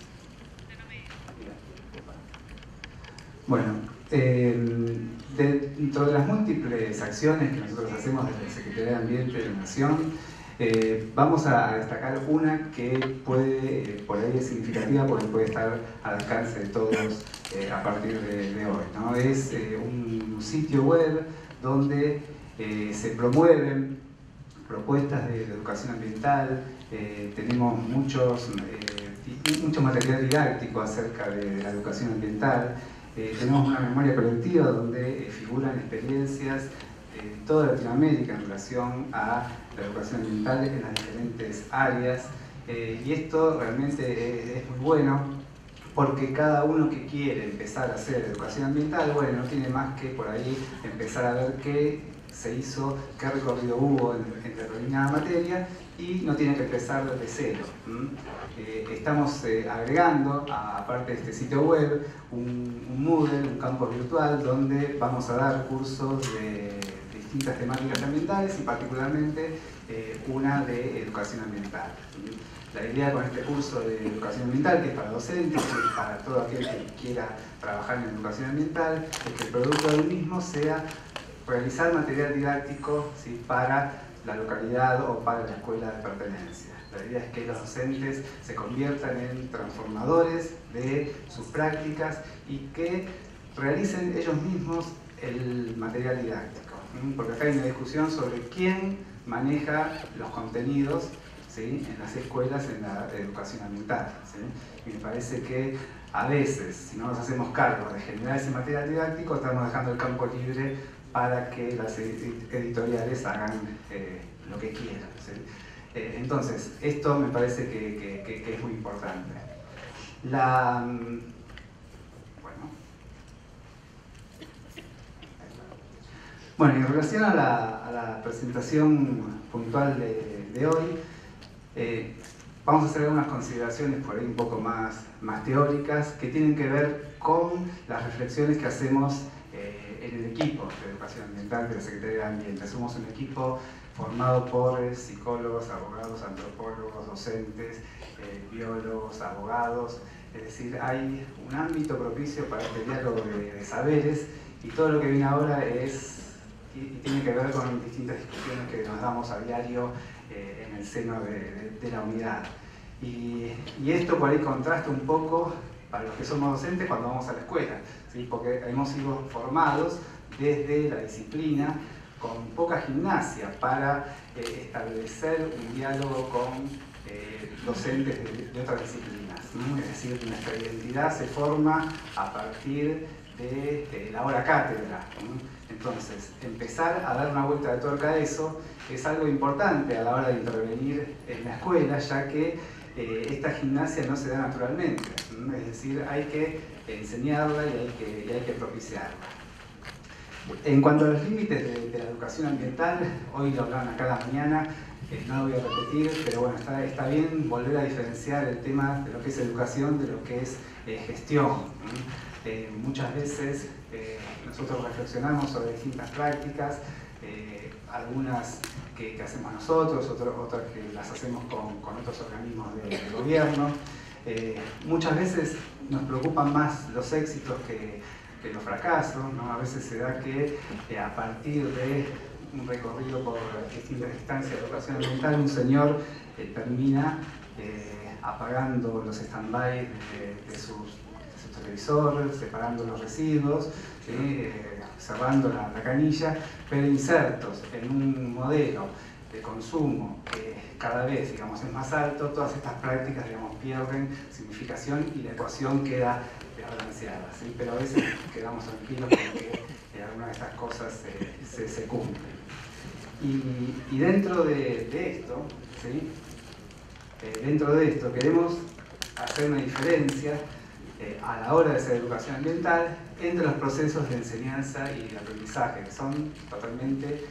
Bueno, eh, dentro de las múltiples acciones que nosotros hacemos desde la Secretaría de Ambiente de la Nación, eh, vamos a destacar una que puede, eh, por ahí es significativa porque puede estar al alcance de todos eh, a partir de, de hoy, ¿no? Es eh, un sitio web donde eh, se promueven propuestas de, de educación ambiental, eh, tenemos muchos, eh, mucho material didáctico acerca de, de la educación ambiental. Eh, tenemos una memoria colectiva donde eh, figuran experiencias de toda Latinoamérica en relación a la educación ambiental en las diferentes áreas, eh, y esto realmente es, es muy bueno porque cada uno que quiere empezar a hacer educación ambiental, bueno, no tiene más que por ahí empezar a ver qué se hizo, qué recorrido hubo en, en determinada materia, y no tiene que empezar desde cero. ¿Mm? Eh, estamos eh, agregando, aparte de este sitio web, un, un Moodle, un campus virtual, donde vamos a dar cursos de distintas temáticas ambientales y particularmente eh, una de educación ambiental. ¿Mm? La idea con este curso de educación ambiental, que es para docentes y para todo aquel que quiera trabajar en educación ambiental, es que el producto del mismo sea realizar material didáctico, ¿sí?, para la localidad o para la escuela de pertenencia. La idea es que los docentes se conviertan en transformadores de sus prácticas y que realicen ellos mismos el material didáctico. Porque acá hay una discusión sobre quién maneja los contenidos, ¿sí?, en las escuelas, en la educación ambiental, ¿sí? Y me parece que a veces, si no nos hacemos cargo de generar ese material didáctico, estamos dejando el campo libre para que las editoriales hagan eh, lo que quieran, ¿sí? Eh, entonces, esto me parece que, que, que, que es muy importante. La, bueno. bueno, en relación a la, a la presentación puntual de, de hoy, eh, vamos a hacer algunas consideraciones por ahí un poco más, más teóricas que tienen que ver con las reflexiones que hacemos en el equipo de educación ambiental de la Secretaría de Ambiente. Somos un equipo formado por psicólogos, abogados, antropólogos, docentes, eh, biólogos, abogados. Es decir, hay un ámbito propicio para este diálogo de, de saberes, y todo lo que viene ahora es, y, y tiene que ver con distintas discusiones que nos damos a diario eh, en el seno de, de, de la unidad. Y, y esto por ahí contrasta un poco para los que somos docentes cuando vamos a la escuela, ¿sí? Porque hemos sido formados desde la disciplina, con poca gimnasia para eh, establecer un diálogo con eh, docentes de, de otras disciplinas, ¿no? Es decir, nuestra identidad se forma a partir de, de la hora cátedra, ¿no? Entonces, empezar a dar una vuelta de tuerca a eso es algo importante a la hora de intervenir en la escuela, ya que eh, esta gimnasia no se da naturalmente, ¿no? Es decir, hay que enseñarla y hay que, y hay que propiciarla. En cuanto a los límites de, de la educación ambiental, hoy lo hablaban acá la mañana, eh, no lo voy a repetir, pero bueno, está, está bien volver a diferenciar el tema de lo que es educación de lo que es eh, gestión. Eh, muchas veces eh, nosotros reflexionamos sobre distintas prácticas, eh, algunas que, que hacemos nosotros, otro, otras que las hacemos con, con otros organismos de, de gobierno. Eh, muchas veces nos preocupan más los éxitos que que los fracasos, ¿no? A veces se da que eh, a partir de un recorrido por distintas instancias de educación ambiental, un señor eh, termina eh, apagando los stand-by de, de, sus, de sus televisores, separando los residuos, ¿sí? eh, cerrando la, la canilla, pero insertos en un modelo de consumo que cada vez, digamos, es más alto, todas estas prácticas, digamos, pierden significación y la ecuación queda balanceada, ¿sí? Pero a veces quedamos tranquilos porque eh, algunas de estas cosas eh, se, se cumplen. Y, y dentro de, de esto, ¿sí? eh, dentro de esto queremos hacer una diferencia eh, a la hora de hacer educación ambiental entre los procesos de enseñanza y de aprendizaje, que son totalmente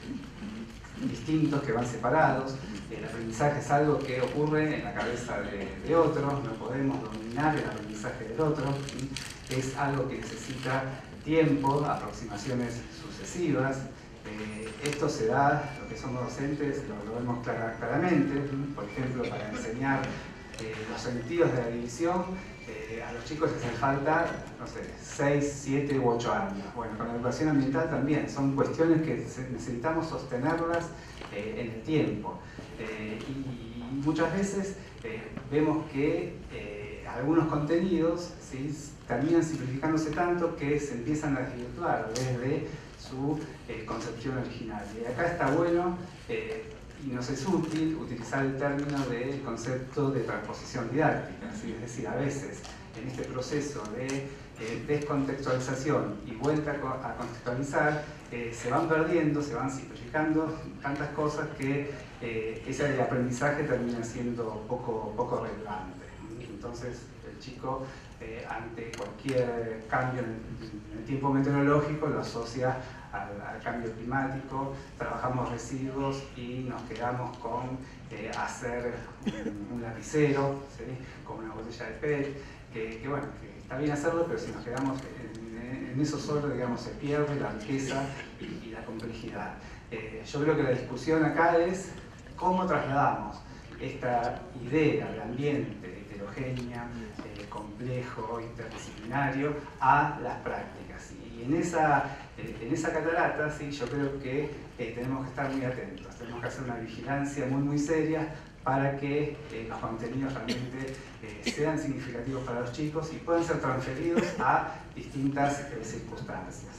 distintos, que van separados. El aprendizaje es algo que ocurre en la cabeza de, de otros, no podemos dominar el aprendizaje del otro, ¿sí? Es algo que necesita tiempo, aproximaciones sucesivas. Eh, esto se da, lo que somos docentes lo, lo vemos clara, claramente, ¿sí? Por ejemplo, para enseñar eh, los sentidos de la división, eh, a los chicos les hace falta, no sé, seis, siete u ocho años. Bueno, con la educación ambiental también, son cuestiones que necesitamos sostenerlas eh, en el tiempo. Eh, y muchas veces eh, vemos que eh, algunos contenidos, ¿sí? terminan simplificándose tanto que se empiezan a desvirtuar desde su eh, concepción original. Y acá está bueno eh, y nos es útil utilizar el término del concepto de transposición didáctica, ¿sí? Es decir, a veces en este proceso de eh, descontextualización y vuelta a contextualizar, eh, se van perdiendo, se van simplificando tantas cosas que eh, ese aprendizaje termina siendo poco, poco relevante. Entonces el chico eh, ante cualquier cambio en el tiempo meteorológico lo asocia al, al cambio climático, trabajamos residuos y nos quedamos con eh, hacer un, un lapicero, ¿sí? Con una botella de P E T, que, que bueno, que está bien hacerlo, pero si nos quedamos en, en eso solo, digamos, se pierde la riqueza y, y la complejidad. Eh, yo creo que la discusión acá es cómo trasladamos esta idea de ambiente heterogénea, eh, complejo, interdisciplinario, a las prácticas. Y en esa, eh, en esa catarata, sí, yo creo que eh, tenemos que estar muy atentos, tenemos que hacer una vigilancia muy, muy seria para que eh, los contenidos realmente eh, sean significativos para los chicos y puedan ser transferidos a distintas eh, circunstancias.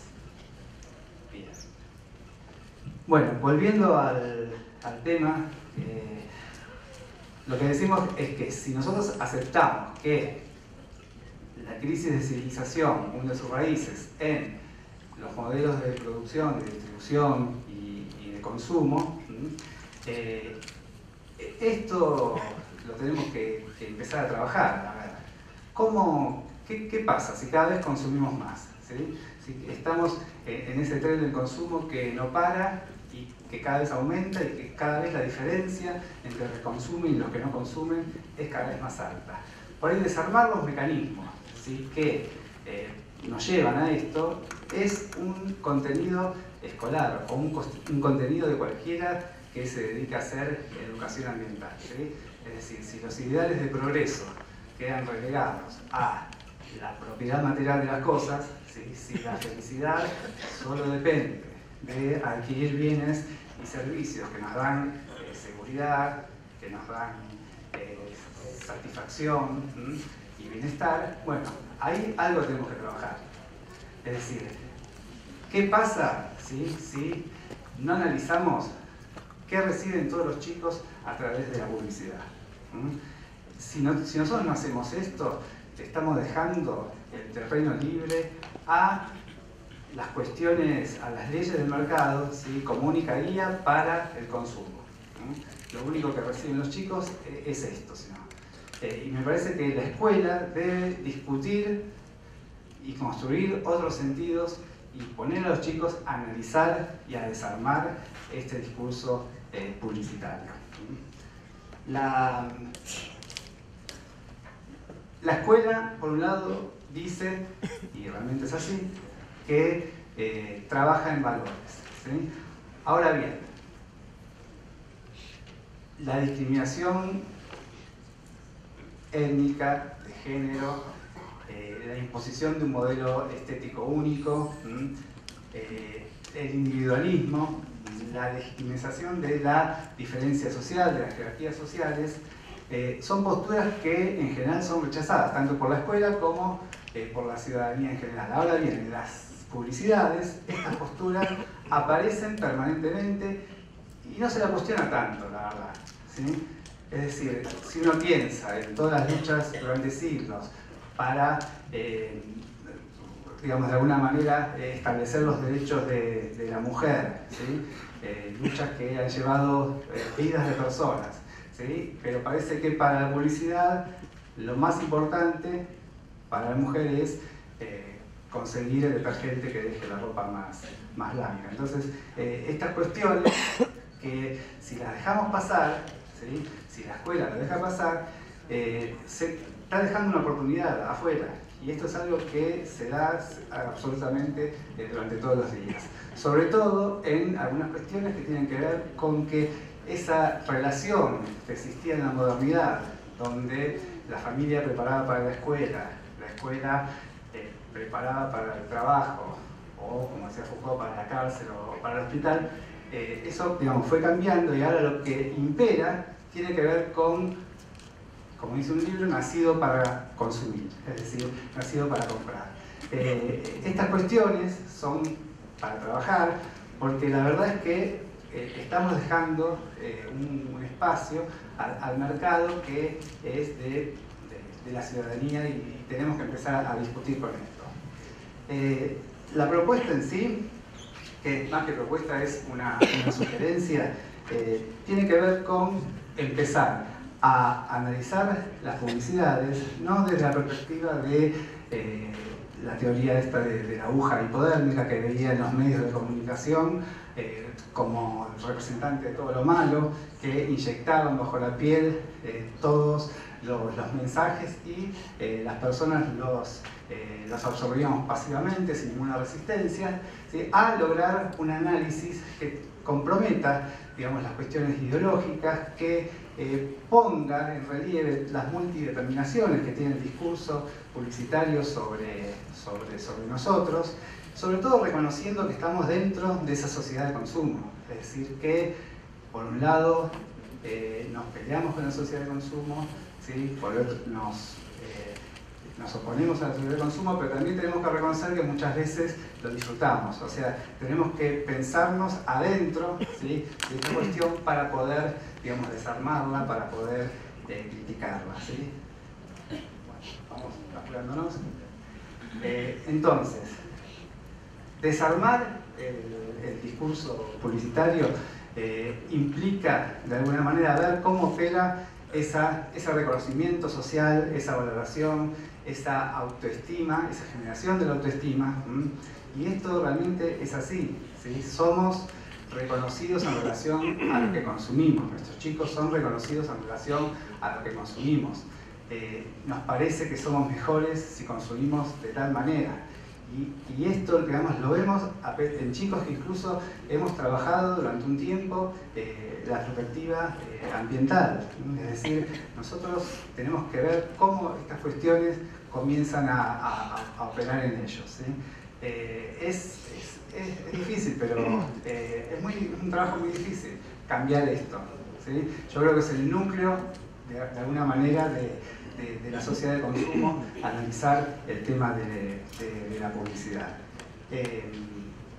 Bien. Bueno, volviendo al, al tema, eh, lo que decimos es que si nosotros aceptamos que la crisis de civilización hunde sus raíces en los modelos de producción, de distribución y, y de consumo, eh, esto lo tenemos que, que empezar a trabajar. A ver, ¿cómo, qué, ¿qué pasa si cada vez consumimos más? ¿Sí? Si estamos en ese tren del consumo que no para y que cada vez aumenta y que cada vez la diferencia entre los que consumen y los que no consumen es cada vez más alta. Por ahí desarmar los mecanismos, ¿sí? que eh, nos llevan a esto es un contenido escolar o un, un contenido de cualquiera que se dedica a hacer educación ambiental, ¿sí? Es decir, si los ideales de progreso quedan relegados a la propiedad material de las cosas, ¿sí? Si la felicidad solo depende de adquirir bienes y servicios que nos dan eh, seguridad, que nos dan eh, satisfacción ¿m? y bienestar, bueno, ahí algo tenemos que trabajar. Es decir, ¿Qué pasa si, si no analizamos qué reciben todos los chicos a través de la publicidad? ¿Mm? Si, no, si nosotros no hacemos esto, estamos dejando el terreno libre a las cuestiones, a las leyes del mercado, ¿sí? Como única guía para el consumo. ¿Mm? Lo único que reciben los chicos es esto, ¿sí? Eh, y me parece que la escuela debe discutir y construir otros sentidos y poner a los chicos a analizar y a desarmar este discurso eh, publicitario. La, la escuela, por un lado, dice, y realmente es así, que eh, trabaja en valores, ¿sí? Ahora bien, la discriminación étnica, de género, eh, la imposición de un modelo estético único, eh, el individualismo, la legitimización de la diferencia social, de las jerarquías sociales, eh, son posturas que en general son rechazadas, tanto por la escuela como eh, por la ciudadanía en general. Ahora bien, en las publicidades, estas posturas aparecen permanentemente y no se la cuestiona tanto, la verdad, ¿sí? Es decir, si uno piensa en todas las luchas durante siglos para, eh, digamos, de alguna manera eh, establecer los derechos de, de la mujer, ¿sí? eh, luchas que han llevado eh, vidas de personas, ¿sí? Pero parece que para la publicidad lo más importante para la mujer es eh, conseguir el detergente que deje la ropa más, más blanca. Entonces, eh, estas cuestiones que si las dejamos pasar, ¿sí? Si la escuela lo deja pasar, eh, se está dejando una oportunidad afuera. Y esto es algo que se da absolutamente eh, durante todos los días. Sobre todo en algunas cuestiones que tienen que ver con que esa relación que existía en la modernidad, donde la familia preparaba para la escuela, la escuela eh, preparaba para el trabajo, o como decía Foucault, para la cárcel o para el hospital, eh, eso, digamos, fue cambiando y ahora lo que impera tiene que ver con, como dice un libro, nacido para consumir, es decir, nacido para comprar. Eh, estas cuestiones son para trabajar, porque la verdad es que eh, estamos dejando eh, un, un espacio al, al mercado que es de, de, de la ciudadanía y, y tenemos que empezar a discutir con esto. Eh, la propuesta en sí, que más que propuesta es una, una sugerencia, eh, tiene que ver con empezar a analizar las publicidades, no desde la perspectiva de eh, la teoría esta de, de la aguja hipodérmica que veía en los medios de comunicación eh, como representante de todo lo malo, que inyectaban bajo la piel eh, todos los, los mensajes y eh, las personas los, eh, los absorbíamos pasivamente, sin ninguna resistencia, ¿sí? A lograr un análisis que comprometa, digamos, las cuestiones ideológicas, que eh, ponga en relieve las multideterminaciones que tiene el discurso publicitario sobre, sobre, sobre nosotros, sobre todo reconociendo que estamos dentro de esa sociedad de consumo. Es decir, que por un lado eh, nos peleamos con la sociedad de consumo, ¿sí? Por otro nos... Eh, nos oponemos a la sociedad de consumo, pero también tenemos que reconocer que muchas veces lo disfrutamos. O sea, tenemos que pensarnos adentro, ¿sí? de esta cuestión para poder, digamos, desarmarla, para poder eh, criticarla, ¿sí? Bueno, vamos apurándonos. Eh, entonces, desarmar el, el discurso publicitario eh, implica, de alguna manera, ver cómo opera esa, ese reconocimiento social, esa valoración, esa autoestima, esa generación de la autoestima. Y esto realmente es así, ¿sí? Somos reconocidos en relación a lo que consumimos. Nuestros chicos son reconocidos en relación a lo que consumimos. Eh, nos parece que somos mejores si consumimos de tal manera. Y, y esto, digamos, lo vemos en chicos que incluso hemos trabajado durante un tiempo eh, la perspectiva eh, ambiental. Es decir, nosotros tenemos que ver cómo estas cuestiones comienzan a, a, a operar en ellos, ¿sí? Eh, es, es, es, es difícil, pero eh, es muy, un trabajo muy difícil cambiar esto, ¿sí? Yo creo que es el núcleo, de, de alguna manera, de, de, de la sociedad de consumo, analizar el tema de, de, de la publicidad. Eh,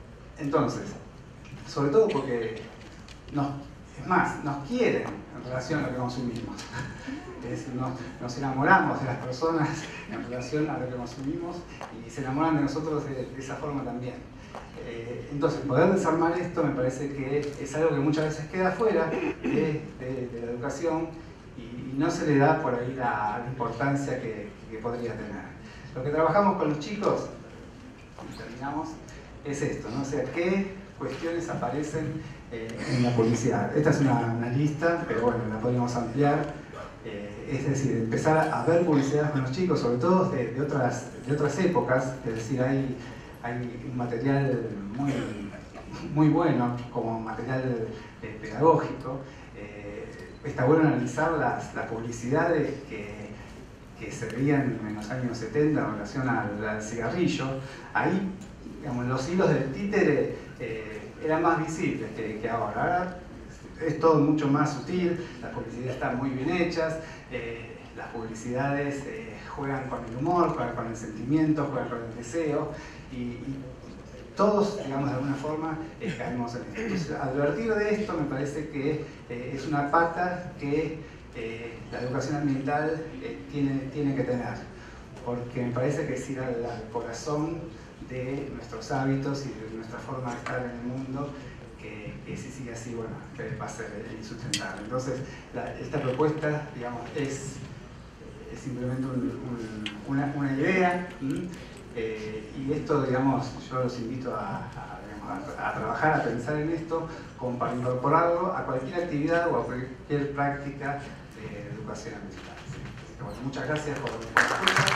entonces, sobre todo porque nos, es más, nos quieren en relación a lo que consumimos. Es decir, nos, nos enamoramos de las personas en relación a lo que consumimos y se enamoran de nosotros de, de esa forma también. Eh, entonces, poder desarmar esto me parece que es algo que muchas veces queda fuera de, de, de la educación y, y no se le da por ahí la, la importancia que, que podría tener. Lo que trabajamos con los chicos, y terminamos, es esto, ¿no? O sea, qué cuestiones aparecen eh, en la publicidad. Esta es una, una lista, pero bueno, la podríamos ampliar. Eh, es decir, empezar a ver publicidad con los chicos, sobre todo de, de, otras, de otras épocas, es decir, hay, hay un material muy, muy bueno como material eh, pedagógico. Eh, está bueno analizar las, las publicidades que, que se veían en los años setenta en relación al, al cigarrillo. Ahí, digamos, los hilos del títere eh, eran más visibles que, que ahora. Ahora es todo mucho más sutil, las publicidades están muy bien hechas, eh, las publicidades eh, juegan con el humor, juegan con el sentimiento, juegan con el deseo y, y todos, digamos, de alguna forma eh, caemos en esto. Entonces, advertir de esto me parece que eh, es una pata que eh, la educación ambiental eh, tiene, tiene que tener, porque me parece que es ir al, al corazón de nuestros hábitos y de nuestra forma de estar en el mundo. Que, que si sigue así, bueno, va a ser insustentable. Entonces, la, esta propuesta, digamos, es, es simplemente un, un, una, una idea, eh, y esto, digamos, yo los invito a, a, digamos, a, a trabajar, a pensar en esto, como para incorporarlo a cualquier actividad o a cualquier práctica de educación ambiental. Así que, bueno, muchas gracias por, por la escucha.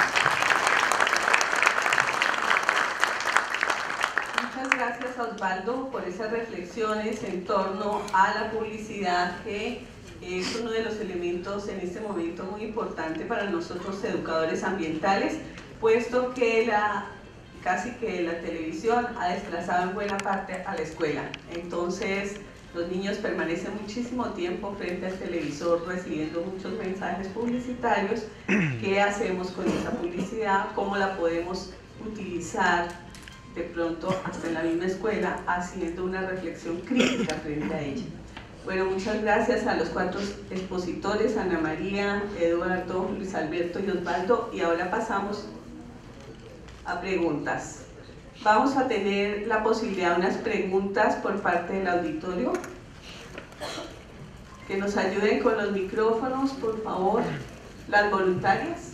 Muchas gracias a Osvaldo por esas reflexiones en torno a la publicidad, que es uno de los elementos en este momento muy importante para nosotros educadores ambientales, puesto que la, casi que la televisión ha desplazado en buena parte a la escuela. Entonces los niños permanecen muchísimo tiempo frente al televisor recibiendo muchos mensajes publicitarios. ¿Qué hacemos con esa publicidad? ¿Cómo la podemos utilizar de pronto hasta en la misma escuela, haciendo una reflexión crítica frente a ella? Bueno, muchas gracias a los cuatro expositores, Ana María, Eduardo, Luis Alberto y Osvaldo, y ahora pasamos a preguntas. Vamos a tener la posibilidad de unas preguntas por parte del auditorio. Que nos ayuden con los micrófonos, por favor, las voluntarias.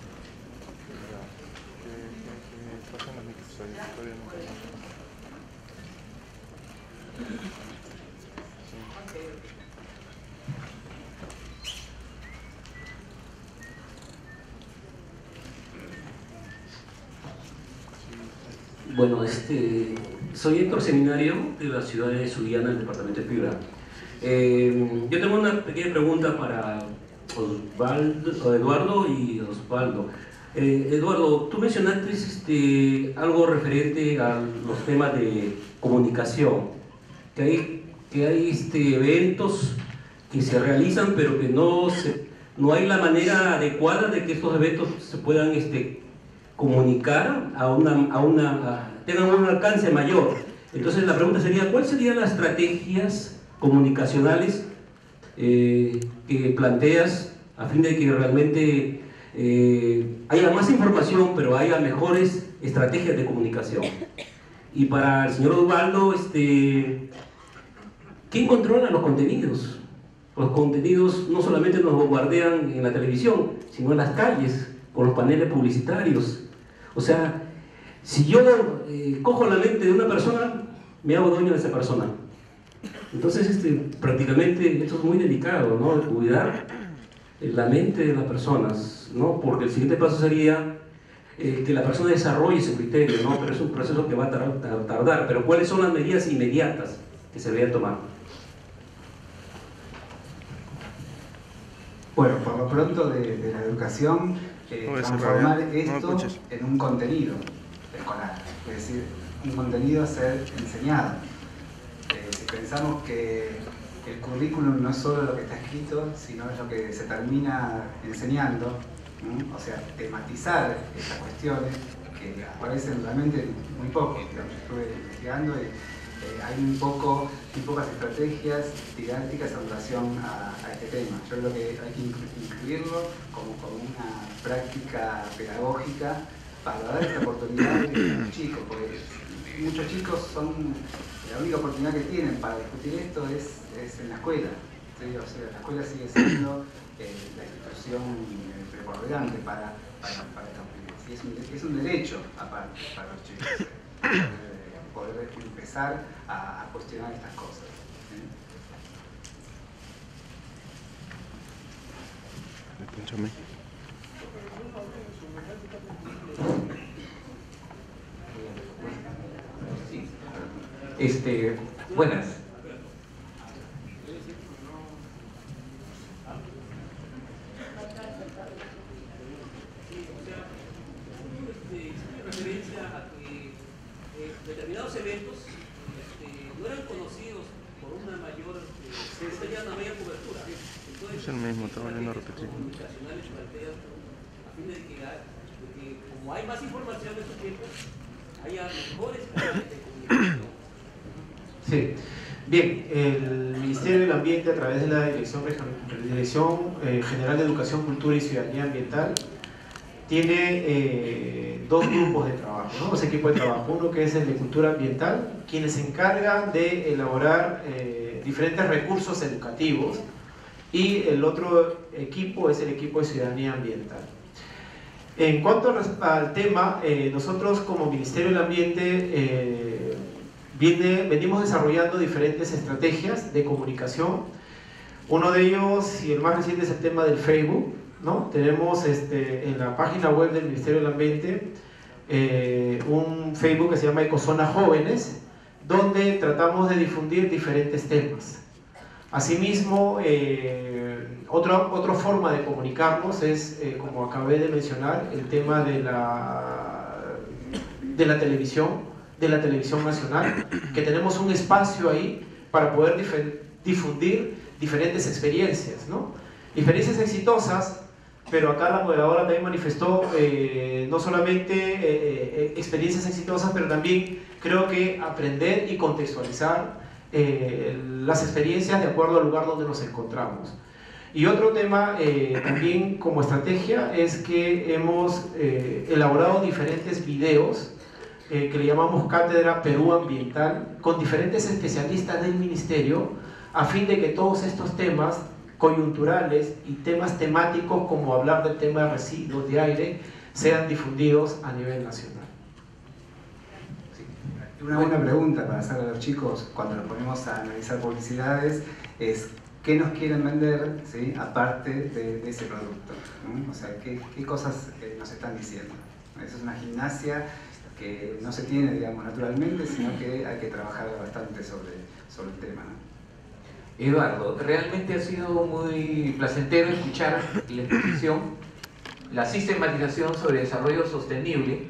Bueno, este, soy Héctor Seminario de la ciudad de Sullana, del departamento de Piura. Eh, yo tengo una pequeña pregunta para Osvaldo, Eduardo y Osvaldo. Eh, Eduardo, tú mencionaste este, algo referente a los temas de comunicación, que hay, que hay este, eventos que se realizan, pero que no, se, no hay la manera adecuada de que estos eventos se puedan este, comunicar a una, a una, a, tengan un alcance mayor. Entonces la pregunta sería, ¿cuáles serían las estrategias comunicacionales eh, que planteas a fin de que realmente eh, haya más información, pero haya mejores estrategias de comunicación? Y para el señor Osvaldo, este, ¿quién controla los contenidos? Los contenidos no solamente nos bombardean en la televisión, sino en las calles, con los paneles publicitarios. O sea, si yo eh, cojo la mente de una persona, me hago dueño de esa persona. Entonces, este, prácticamente, esto es muy delicado, ¿no? Cuidar la mente de las personas, ¿no? Porque el siguiente paso sería eh, que la persona desarrolle su criterio, ¿no? Pero es un proceso que va a tardar, tardar. Pero ¿cuáles son las medidas inmediatas que se deberían tomar? Bueno, por lo pronto de, de la educación, eh, transformar esto no en un contenido escolar, es decir, un contenido a ser enseñado. Eh, si pensamos que el currículum no es solo lo que está escrito, sino es lo que se termina enseñando, ¿sí? O sea, tematizar estas cuestiones, que aparecen realmente muy poco. Digamos, estuve investigando y eh, hay muy, poco, muy pocas estrategias didácticas en relación a, a este tema. Yo creo que hay que incluirlo como, como una práctica pedagógica para dar esta oportunidad a los chicos, porque muchos chicos son, la única oportunidad que tienen para discutir esto es, es en la escuela. ¿Sí? O sea, la escuela sigue siendo eh, la institución eh, preponderante para, para, para estos pibes. Y es un, es un derecho aparte para los chicos poder, poder empezar a, a cuestionar estas cosas. ¿Sí? Escúchame. Este, buenas. Referencia a que eh, determinados eventos este, no eran conocidos por una mayor, eh, ya una mayor cobertura. Entonces, es el mismo, estaba volviendo a repetir. Comunicacionales plantean a fin de que, de que como hay más información en estos tiempos, haya mejores canales de comunicación. Sí. Bien, el Ministerio del Ambiente, a través de la Dirección, Dirección eh, General de Educación, Cultura y Ciudadanía Ambiental, tiene eh, dos grupos de trabajo, ¿no? Dos equipos de trabajo. Uno que es el de Cultura Ambiental, quienes se encargan de elaborar eh, diferentes recursos educativos, y el otro equipo es el equipo de Ciudadanía Ambiental. En cuanto al tema, eh, nosotros como Ministerio del Ambiente eh, viene, venimos desarrollando diferentes estrategias de comunicación. Uno de ellos, y el más reciente, es el tema del Facebook, ¿no? Tenemos este, en la página web del Ministerio del Ambiente eh, un Facebook que se llama Ecozona Jóvenes, donde tratamos de difundir diferentes temas. Asimismo, eh, otra, otra forma de comunicarnos es, eh, como acabé de mencionar, el tema de la, de la televisión, de la televisión nacional, que tenemos un espacio ahí para poder dif difundir diferentes experiencias, ¿no? Experiencias exitosas, pero acá la moderadora también manifestó eh, no solamente eh, eh, experiencias exitosas, pero también creo que aprender y contextualizar eh, las experiencias de acuerdo al lugar donde nos encontramos. Y otro tema eh, también como estrategia es que hemos eh, elaborado diferentes videos eh, que le llamamos Cátedra Perú Ambiental, con diferentes especialistas del Ministerio, a fin de que todos estos temas coyunturales y temas temáticos, como hablar del tema de residuos de aire, sean difundidos a nivel nacional. Sí. Una buena pregunta para hacer a los chicos cuando nos ponemos a analizar publicidades es ¿qué nos quieren vender, ¿sí? aparte de, de ese producto? ¿no? O sea, ¿qué, qué cosas eh, nos están diciendo? Esa es una gimnasia que no se tiene, digamos, naturalmente, sino que hay que trabajar bastante sobre, sobre el tema, ¿no? Eduardo, realmente ha sido muy placentero escuchar la exposición, la sistematización sobre desarrollo sostenible,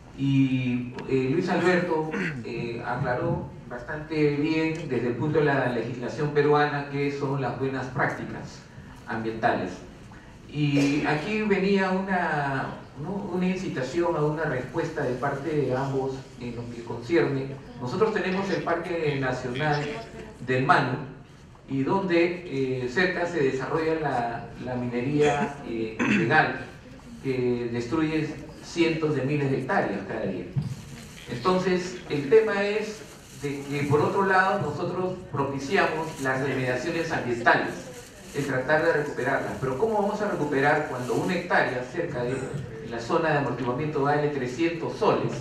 y eh, Luis Alberto eh, aclaró bastante bien desde el punto de la legislación peruana qué son las buenas prácticas ambientales. Y aquí venía una, ¿no? una incitación a una respuesta de parte de ambos en lo que concierne. Nosotros tenemos el Parque Nacional del Manu, y donde eh, cerca se desarrolla la, la minería eh, ilegal, que destruye cientos de miles de hectáreas cada día. Entonces, el tema es de que por otro lado nosotros propiciamos las remediaciones ambientales, el tratar de recuperarlas. Pero ¿cómo vamos a recuperar cuando una hectárea cerca de la zona de amortiguamiento vale trescientos soles?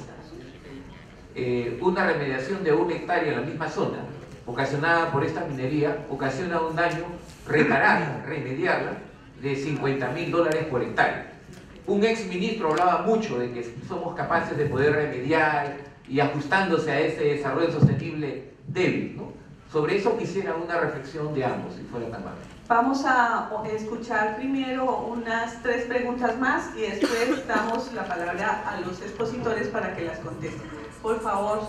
Eh, una remediación de una hectárea en la misma zona, ocasionada por esta minería, ocasiona un daño, repararla, remediarla, de cincuenta mil dólares por hectárea. Un ex ministro hablaba mucho de que somos capaces de poder remediar y ajustándose a ese desarrollo sostenible débil, ¿no? Sobre eso quisiera una reflexión de ambos, si fuera tan amable. Vamos a escuchar primero unas tres preguntas más y después damos la palabra a los expositores para que las contesten. Por favor.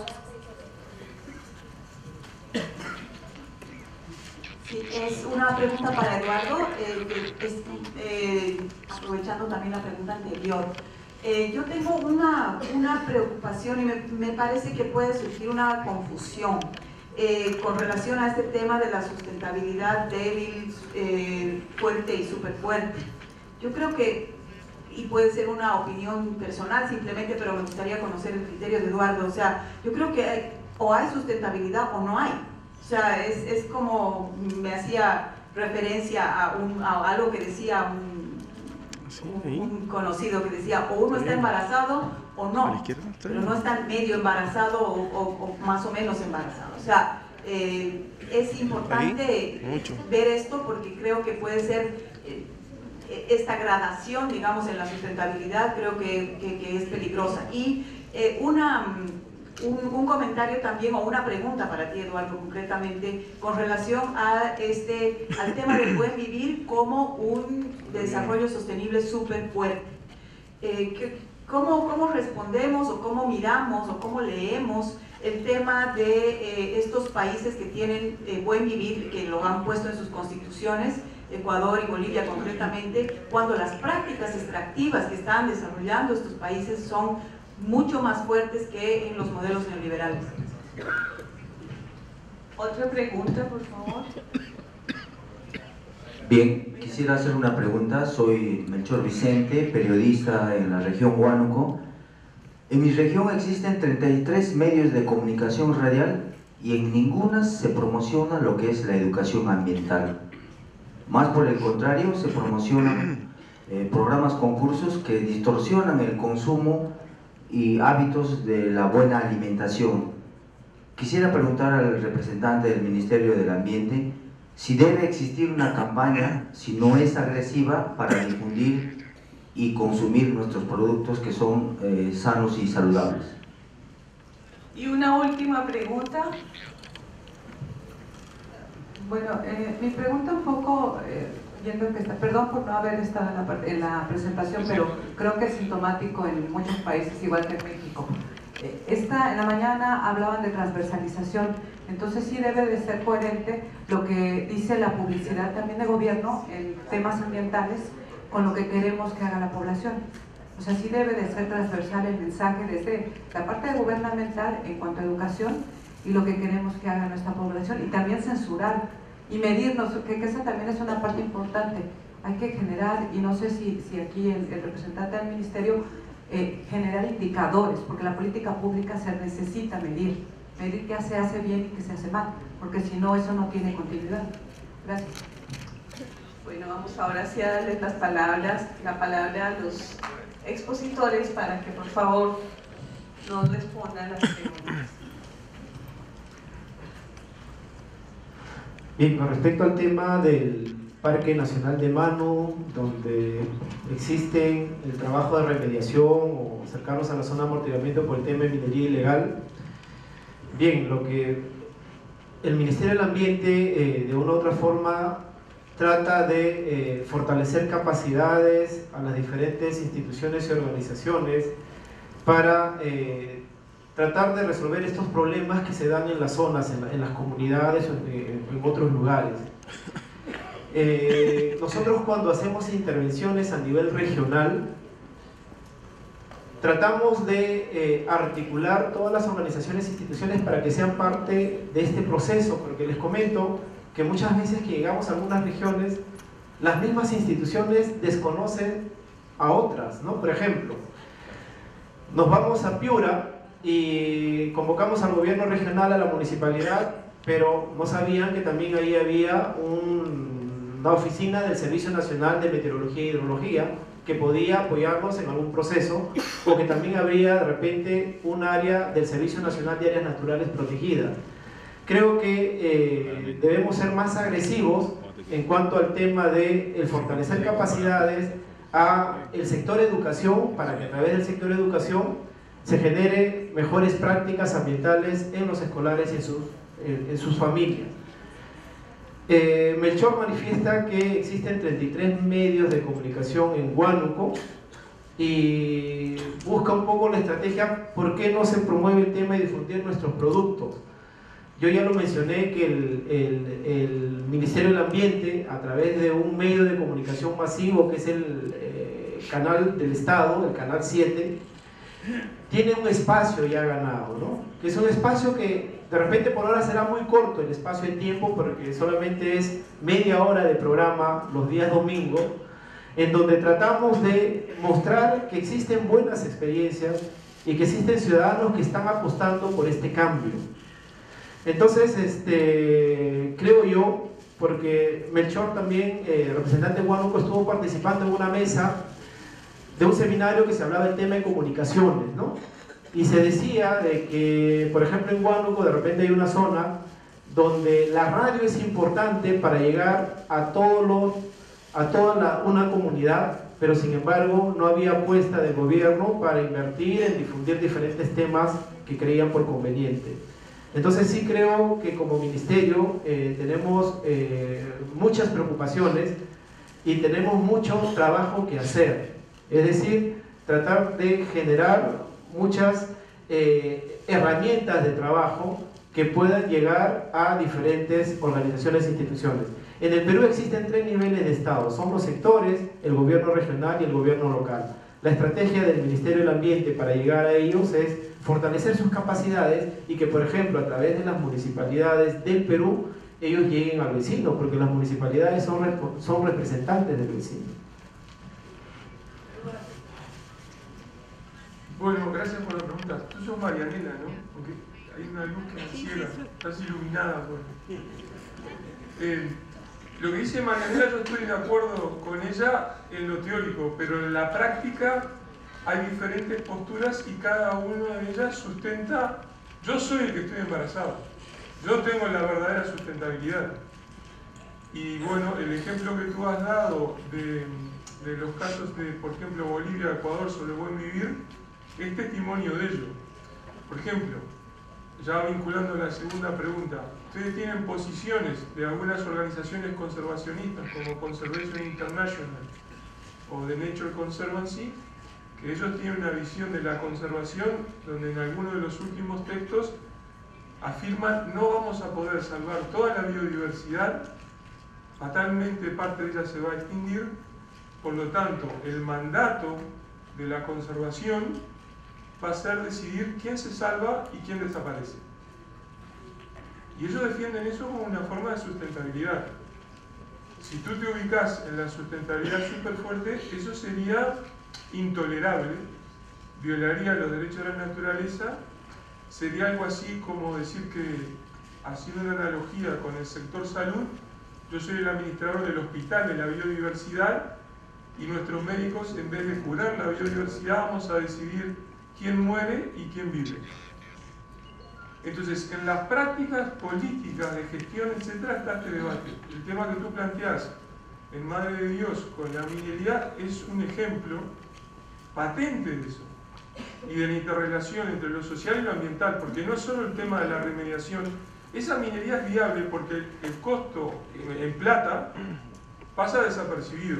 Sí, es una pregunta para Eduardo, eh, es, eh, aprovechando también la pregunta anterior. Eh, yo tengo una, una preocupación y me, me parece que puede surgir una confusión eh, con relación a este tema de la sustentabilidad débil, eh, fuerte y súper fuerte. Yo creo que, y puede ser una opinión personal simplemente, pero me gustaría conocer el criterio de Eduardo, o sea, yo creo que hay, o hay sustentabilidad o no hay. O sea, es, es como me hacía referencia a, un, a algo que decía un, un, un conocido que decía, o uno está embarazado o no, pero no está medio embarazado o, o, o más o menos embarazado. O sea, eh, es importante ver esto porque creo que puede ser eh, esta gradación, digamos, en la sustentabilidad, creo que, que, que es peligrosa. Y eh, una... Un, un comentario también o una pregunta para ti, Eduardo, concretamente con relación a este, al tema del buen vivir como un desarrollo sostenible súper fuerte. Eh, ¿cómo, ¿Cómo respondemos o cómo miramos o cómo leemos el tema de eh, estos países que tienen eh, buen vivir, que lo han puesto en sus constituciones, Ecuador y Bolivia concretamente, cuando las prácticas extractivas que están desarrollando estos países son mucho más fuertes que en los modelos neoliberales? Otra pregunta, por favor. Bien, quisiera hacer una pregunta. Soy Melchor Vicente, periodista en la región Huánuco. En mi región existen treinta y tres medios de comunicación radial y en ninguna se promociona lo que es la educación ambiental. Más por el contrario, se promocionan eh, programas, concursos que distorsionan el consumo y hábitos de la buena alimentación. Quisiera preguntar al representante del Ministerio del Ambiente si debe existir una campaña, si no es agresiva, para difundir y consumir nuestros productos que son eh, sanos y saludables. Y una última pregunta. Bueno, eh, mi pregunta un poco, eh, yendo que está, perdón por no haber estado en la, en la presentación, pero creo que es sintomático en muchos países, igual que en México. Eh, esta, en la mañana hablaban de transversalización, entonces sí debe de ser coherente lo que dice la publicidad también de gobierno en temas ambientales con lo que queremos que haga la población. O sea, sí debe de ser transversal el mensaje desde la parte gubernamental en cuanto a educación y lo que queremos que haga nuestra población, y también censurar y medirnos, que, que esa también es una parte importante. Hay que generar, y no sé si, si aquí el, el representante del ministerio, eh, generar indicadores, porque la política pública se necesita medir, medir qué se hace bien y qué se hace mal, porque si no, eso no tiene continuidad. Gracias. Bueno, vamos ahora sí a darles las palabras, la palabra a los expositores para que por favor nos respondan las preguntas. Bien, con respecto al tema del Parque Nacional de Manu, donde existen el trabajo de remediación o acercarnos a la zona de amortiguamiento por el tema de minería ilegal, bien, lo que el Ministerio del Ambiente eh, de una u otra forma trata de eh, fortalecer capacidades a las diferentes instituciones y organizaciones para eh, tratar de resolver estos problemas que se dan en las zonas, en, la, en las comunidades o en, en otros lugares. Eh, nosotros cuando hacemos intervenciones a nivel regional, tratamos de eh, articular todas las organizaciones e instituciones para que sean parte de este proceso, porque les comento que muchas veces que llegamos a algunas regiones, las mismas instituciones desconocen a otras, ¿no? Por ejemplo, nos vamos a Piura y convocamos al gobierno regional, a la municipalidad, pero no sabían que también ahí había un, una oficina del Servicio Nacional de Meteorología y Hidrología que podía apoyarnos en algún proceso, o que también habría de repente un área del Servicio Nacional de Áreas Naturales Protegidas. Creo que eh, debemos ser más agresivos en cuanto al tema de el fortalecer capacidades a el sector educación, para que a través del sector educación se genere mejores prácticas ambientales en los escolares y en sus, en, en sus familias. Eh, Melchor manifiesta que existen treinta y tres medios de comunicación en Huánuco y busca un poco la estrategia por qué no se promueve el tema de difundir nuestros productos. Yo ya lo mencioné que el, el, el Ministerio del Ambiente, a través de un medio de comunicación masivo que es el, eh, canal del Estado, el canal siete, tiene un espacio ya ganado, ¿no? Que es un espacio que de repente por ahora será muy corto el espacio de tiempo, porque solamente es media hora de programa los días domingos, en donde tratamos de mostrar que existen buenas experiencias y que existen ciudadanos que están apostando por este cambio. Entonces, este, creo yo, porque Melchor también, eh, representante de Huánuco, estuvo participando en una mesa de un seminario que se hablaba del tema de comunicaciones, ¿no? Y se decía de que, por ejemplo, en Huánuco de repente hay una zona donde la radio es importante para llegar a, todos los, a toda la, una comunidad, pero sin embargo no había apuesta del gobierno para invertir en difundir diferentes temas que creían por conveniente. Entonces sí creo que como ministerio eh, tenemos eh, muchas preocupaciones y tenemos mucho trabajo que hacer, es decir, tratar de generar muchas eh, herramientas de trabajo que puedan llegar a diferentes organizaciones e instituciones. En el Perú existen tres niveles de Estado, son los sectores, el gobierno regional y el gobierno local. La estrategia del Ministerio del Ambiente para llegar a ellos es fortalecer sus capacidades y que, por ejemplo, a través de las municipalidades del Perú, ellos lleguen al vecino, porque las municipalidades son, son representantes del vecino. Bueno, gracias por la pregunta. Tú sos Marianela, ¿no? Porque hay una luz que me ciega, estás iluminada. Por... Eh, lo que dice Marianela, yo estoy de acuerdo con ella en lo teórico, pero en la práctica hay diferentes posturas y cada una de ellas sustenta. Yo soy el que estoy embarazado, yo tengo la verdadera sustentabilidad. Y bueno, el ejemplo que tú has dado de, de los casos de, por ejemplo, Bolivia, Ecuador sobre el buen vivir, es testimonio de ello. Por ejemplo, ya vinculando la segunda pregunta, ustedes tienen posiciones de algunas organizaciones conservacionistas como Conservation International o The Nature Conservancy, que ellos tienen una visión de la conservación donde en algunos de los últimos textos afirman no vamos a poder salvar toda la biodiversidad, fatalmente parte de ella se va a extinguir, por lo tanto el mandato de la conservación va a ser decidir quién se salva y quién desaparece. Y ellos defienden eso como una forma de sustentabilidad. Si tú te ubicas en la sustentabilidad súper fuerte, eso sería intolerable, violaría los derechos de la naturaleza, sería algo así como decir que, haciendo una analogía con el sector salud, yo soy el administrador del hospital de la biodiversidad y nuestros médicos, en vez de curar la biodiversidad, vamos a decidir quién muere y quién vive. Entonces, en las prácticas políticas de gestión, etcétera, está este debate. El tema que tú planteas en Madre de Dios con la minería es un ejemplo patente de eso y de la interrelación entre lo social y lo ambiental, porque no es solo el tema de la remediación. Esa minería es viable porque el costo en plata pasa desapercibido.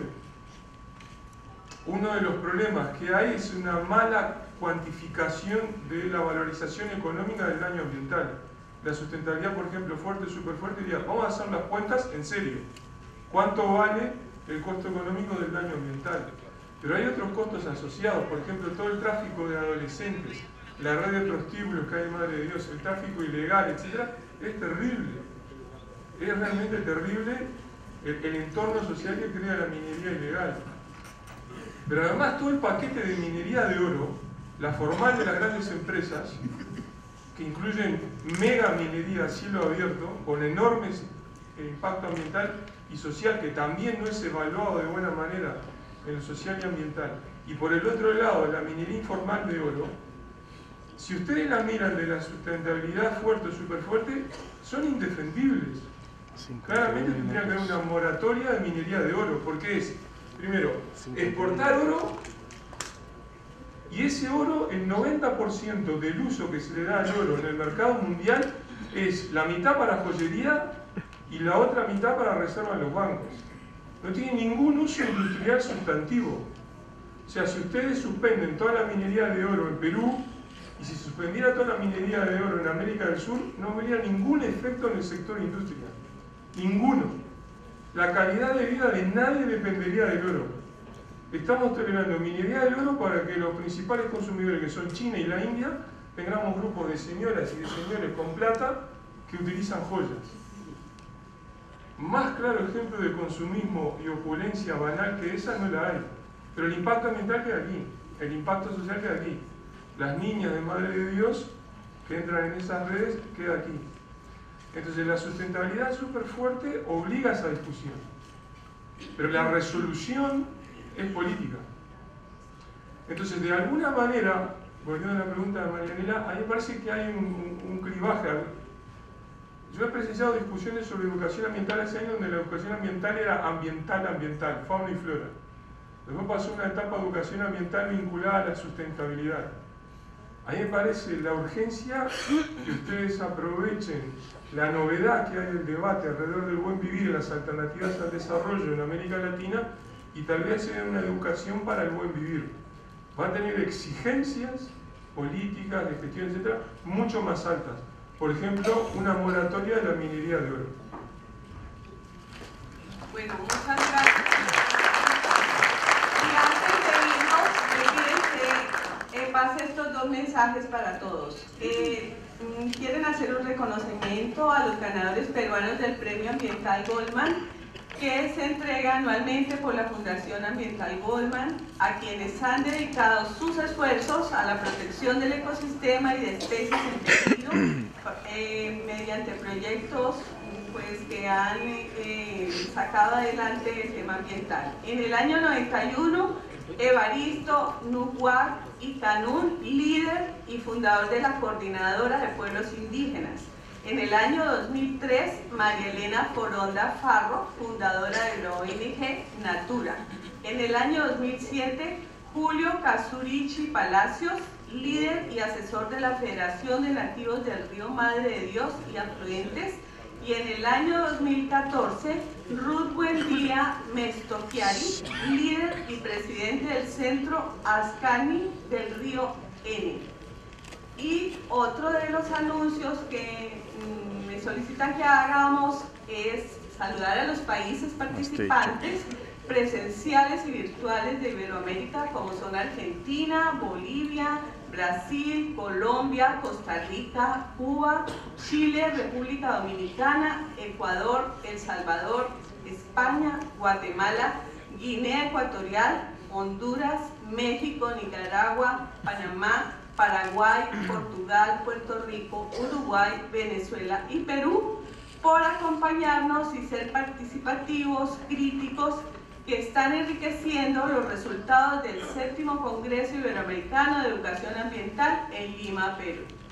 Uno de los problemas que hay es una mala cuantificación de la valorización económica del daño ambiental. La sustentabilidad, por ejemplo, fuerte, súper fuerte, diría, vamos a hacer las cuentas en serio. ¿Cuánto vale el costo económico del daño ambiental? Pero hay otros costos asociados, por ejemplo, todo el tráfico de adolescentes, la red de prostíbulos que hay en Madre de Dios, el tráfico ilegal, etcétera, es terrible. Es realmente terrible el, el entorno social que crea la minería ilegal. Pero además todo el paquete de minería de oro, la formal de las grandes empresas, que incluyen mega minería a cielo abierto, con enormes impacto ambiental y social, que también no es evaluado de buena manera en lo social y ambiental. Y por el otro lado, la minería informal de oro, si ustedes la miran de la sustentabilidad fuerte o súper fuerte, son indefendibles. Claramente tendría que haber una moratoria de minería de oro, porque es, primero, exportar oro, y ese oro, el noventa por ciento del uso que se le da al oro en el mercado mundial es la mitad para joyería y la otra mitad para reserva en los bancos. No tiene ningún uso industrial sustantivo. O sea, si ustedes suspenden toda la minería de oro en Perú, y si suspendiera toda la minería de oro en América del Sur, no habría ningún efecto en el sector industria. Ninguno. La calidad de vida de nadie dependería del oro. estamos tolerando minería del oro para que los principales consumidores, que son China y la India, tengamos grupos de señoras y de señores con plata que utilizan joyas. Más claro ejemplo de consumismo y opulencia banal que esa no la hay. Pero el impacto ambiental queda aquí, el impacto social queda aquí. Las niñas de Madre de Dios que entran en esas redes queda aquí. Entonces la sustentabilidad súper fuerte obliga a esa discusión. Pero la resolución es política. Entonces, de alguna manera, volviendo a la pregunta de Marianela, a mí me parece que hay un, un, un cribaje. Yo he presenciado discusiones sobre educación ambiental hace años donde la educación ambiental era ambiental, ambiental, fauna y flora. Después pasó una etapa de educación ambiental vinculada a la sustentabilidad. A mí me parece la urgencia que ustedes aprovechen la novedad que hay del debate alrededor del buen vivir, las alternativas al desarrollo en América Latina, y tal vez hacer una educación para el buen vivir. Va a tener exigencias políticas, de gestión, etcétera, mucho más altas. Por ejemplo, una moratoria de la minería de oro. Bueno, muchas gracias. Y antes de irnos, quieren que eh, pase estos dos mensajes para todos. Eh, quieren hacer un reconocimiento a los ganadores peruanos del Premio Ambiental Goldman, que se entrega anualmente por la Fundación Ambiental Goldman a quienes han dedicado sus esfuerzos a la protección del ecosistema y de especies en peligro eh, mediante proyectos pues, que han eh, sacado adelante el tema ambiental. En el año noventa y uno, Evaristo Nuguar Itanún, líder y fundador de la Coordinadora de Pueblos Indígenas. En el año dos mil tres, María Elena Foronda Farro, fundadora de la O N G Natura. En el año dos mil siete, Julio Casurichi Palacios, líder y asesor de la Federación de Nativos del Río Madre de Dios y afluentes. Y en el año dos mil catorce, Ruth Buendía Mestoquiari, líder y presidente del Centro Ascani del Río N. Y otro de los anuncios que mm, me solicitan que hagamos es saludar a los países participantes presenciales y virtuales de Iberoamérica, como son Argentina, Bolivia, Brasil, Colombia, Costa Rica, Cuba, Chile, República Dominicana, Ecuador, El Salvador, España, Guatemala, Guinea Ecuatorial, Honduras, México, Nicaragua, Panamá, Paraguay, Portugal, Puerto Rico, Uruguay, Venezuela y Perú, por acompañarnos y ser participativos, críticos, que están enriqueciendo los resultados del séptimo Congreso Iberoamericano de Educación Ambiental en Lima, Perú.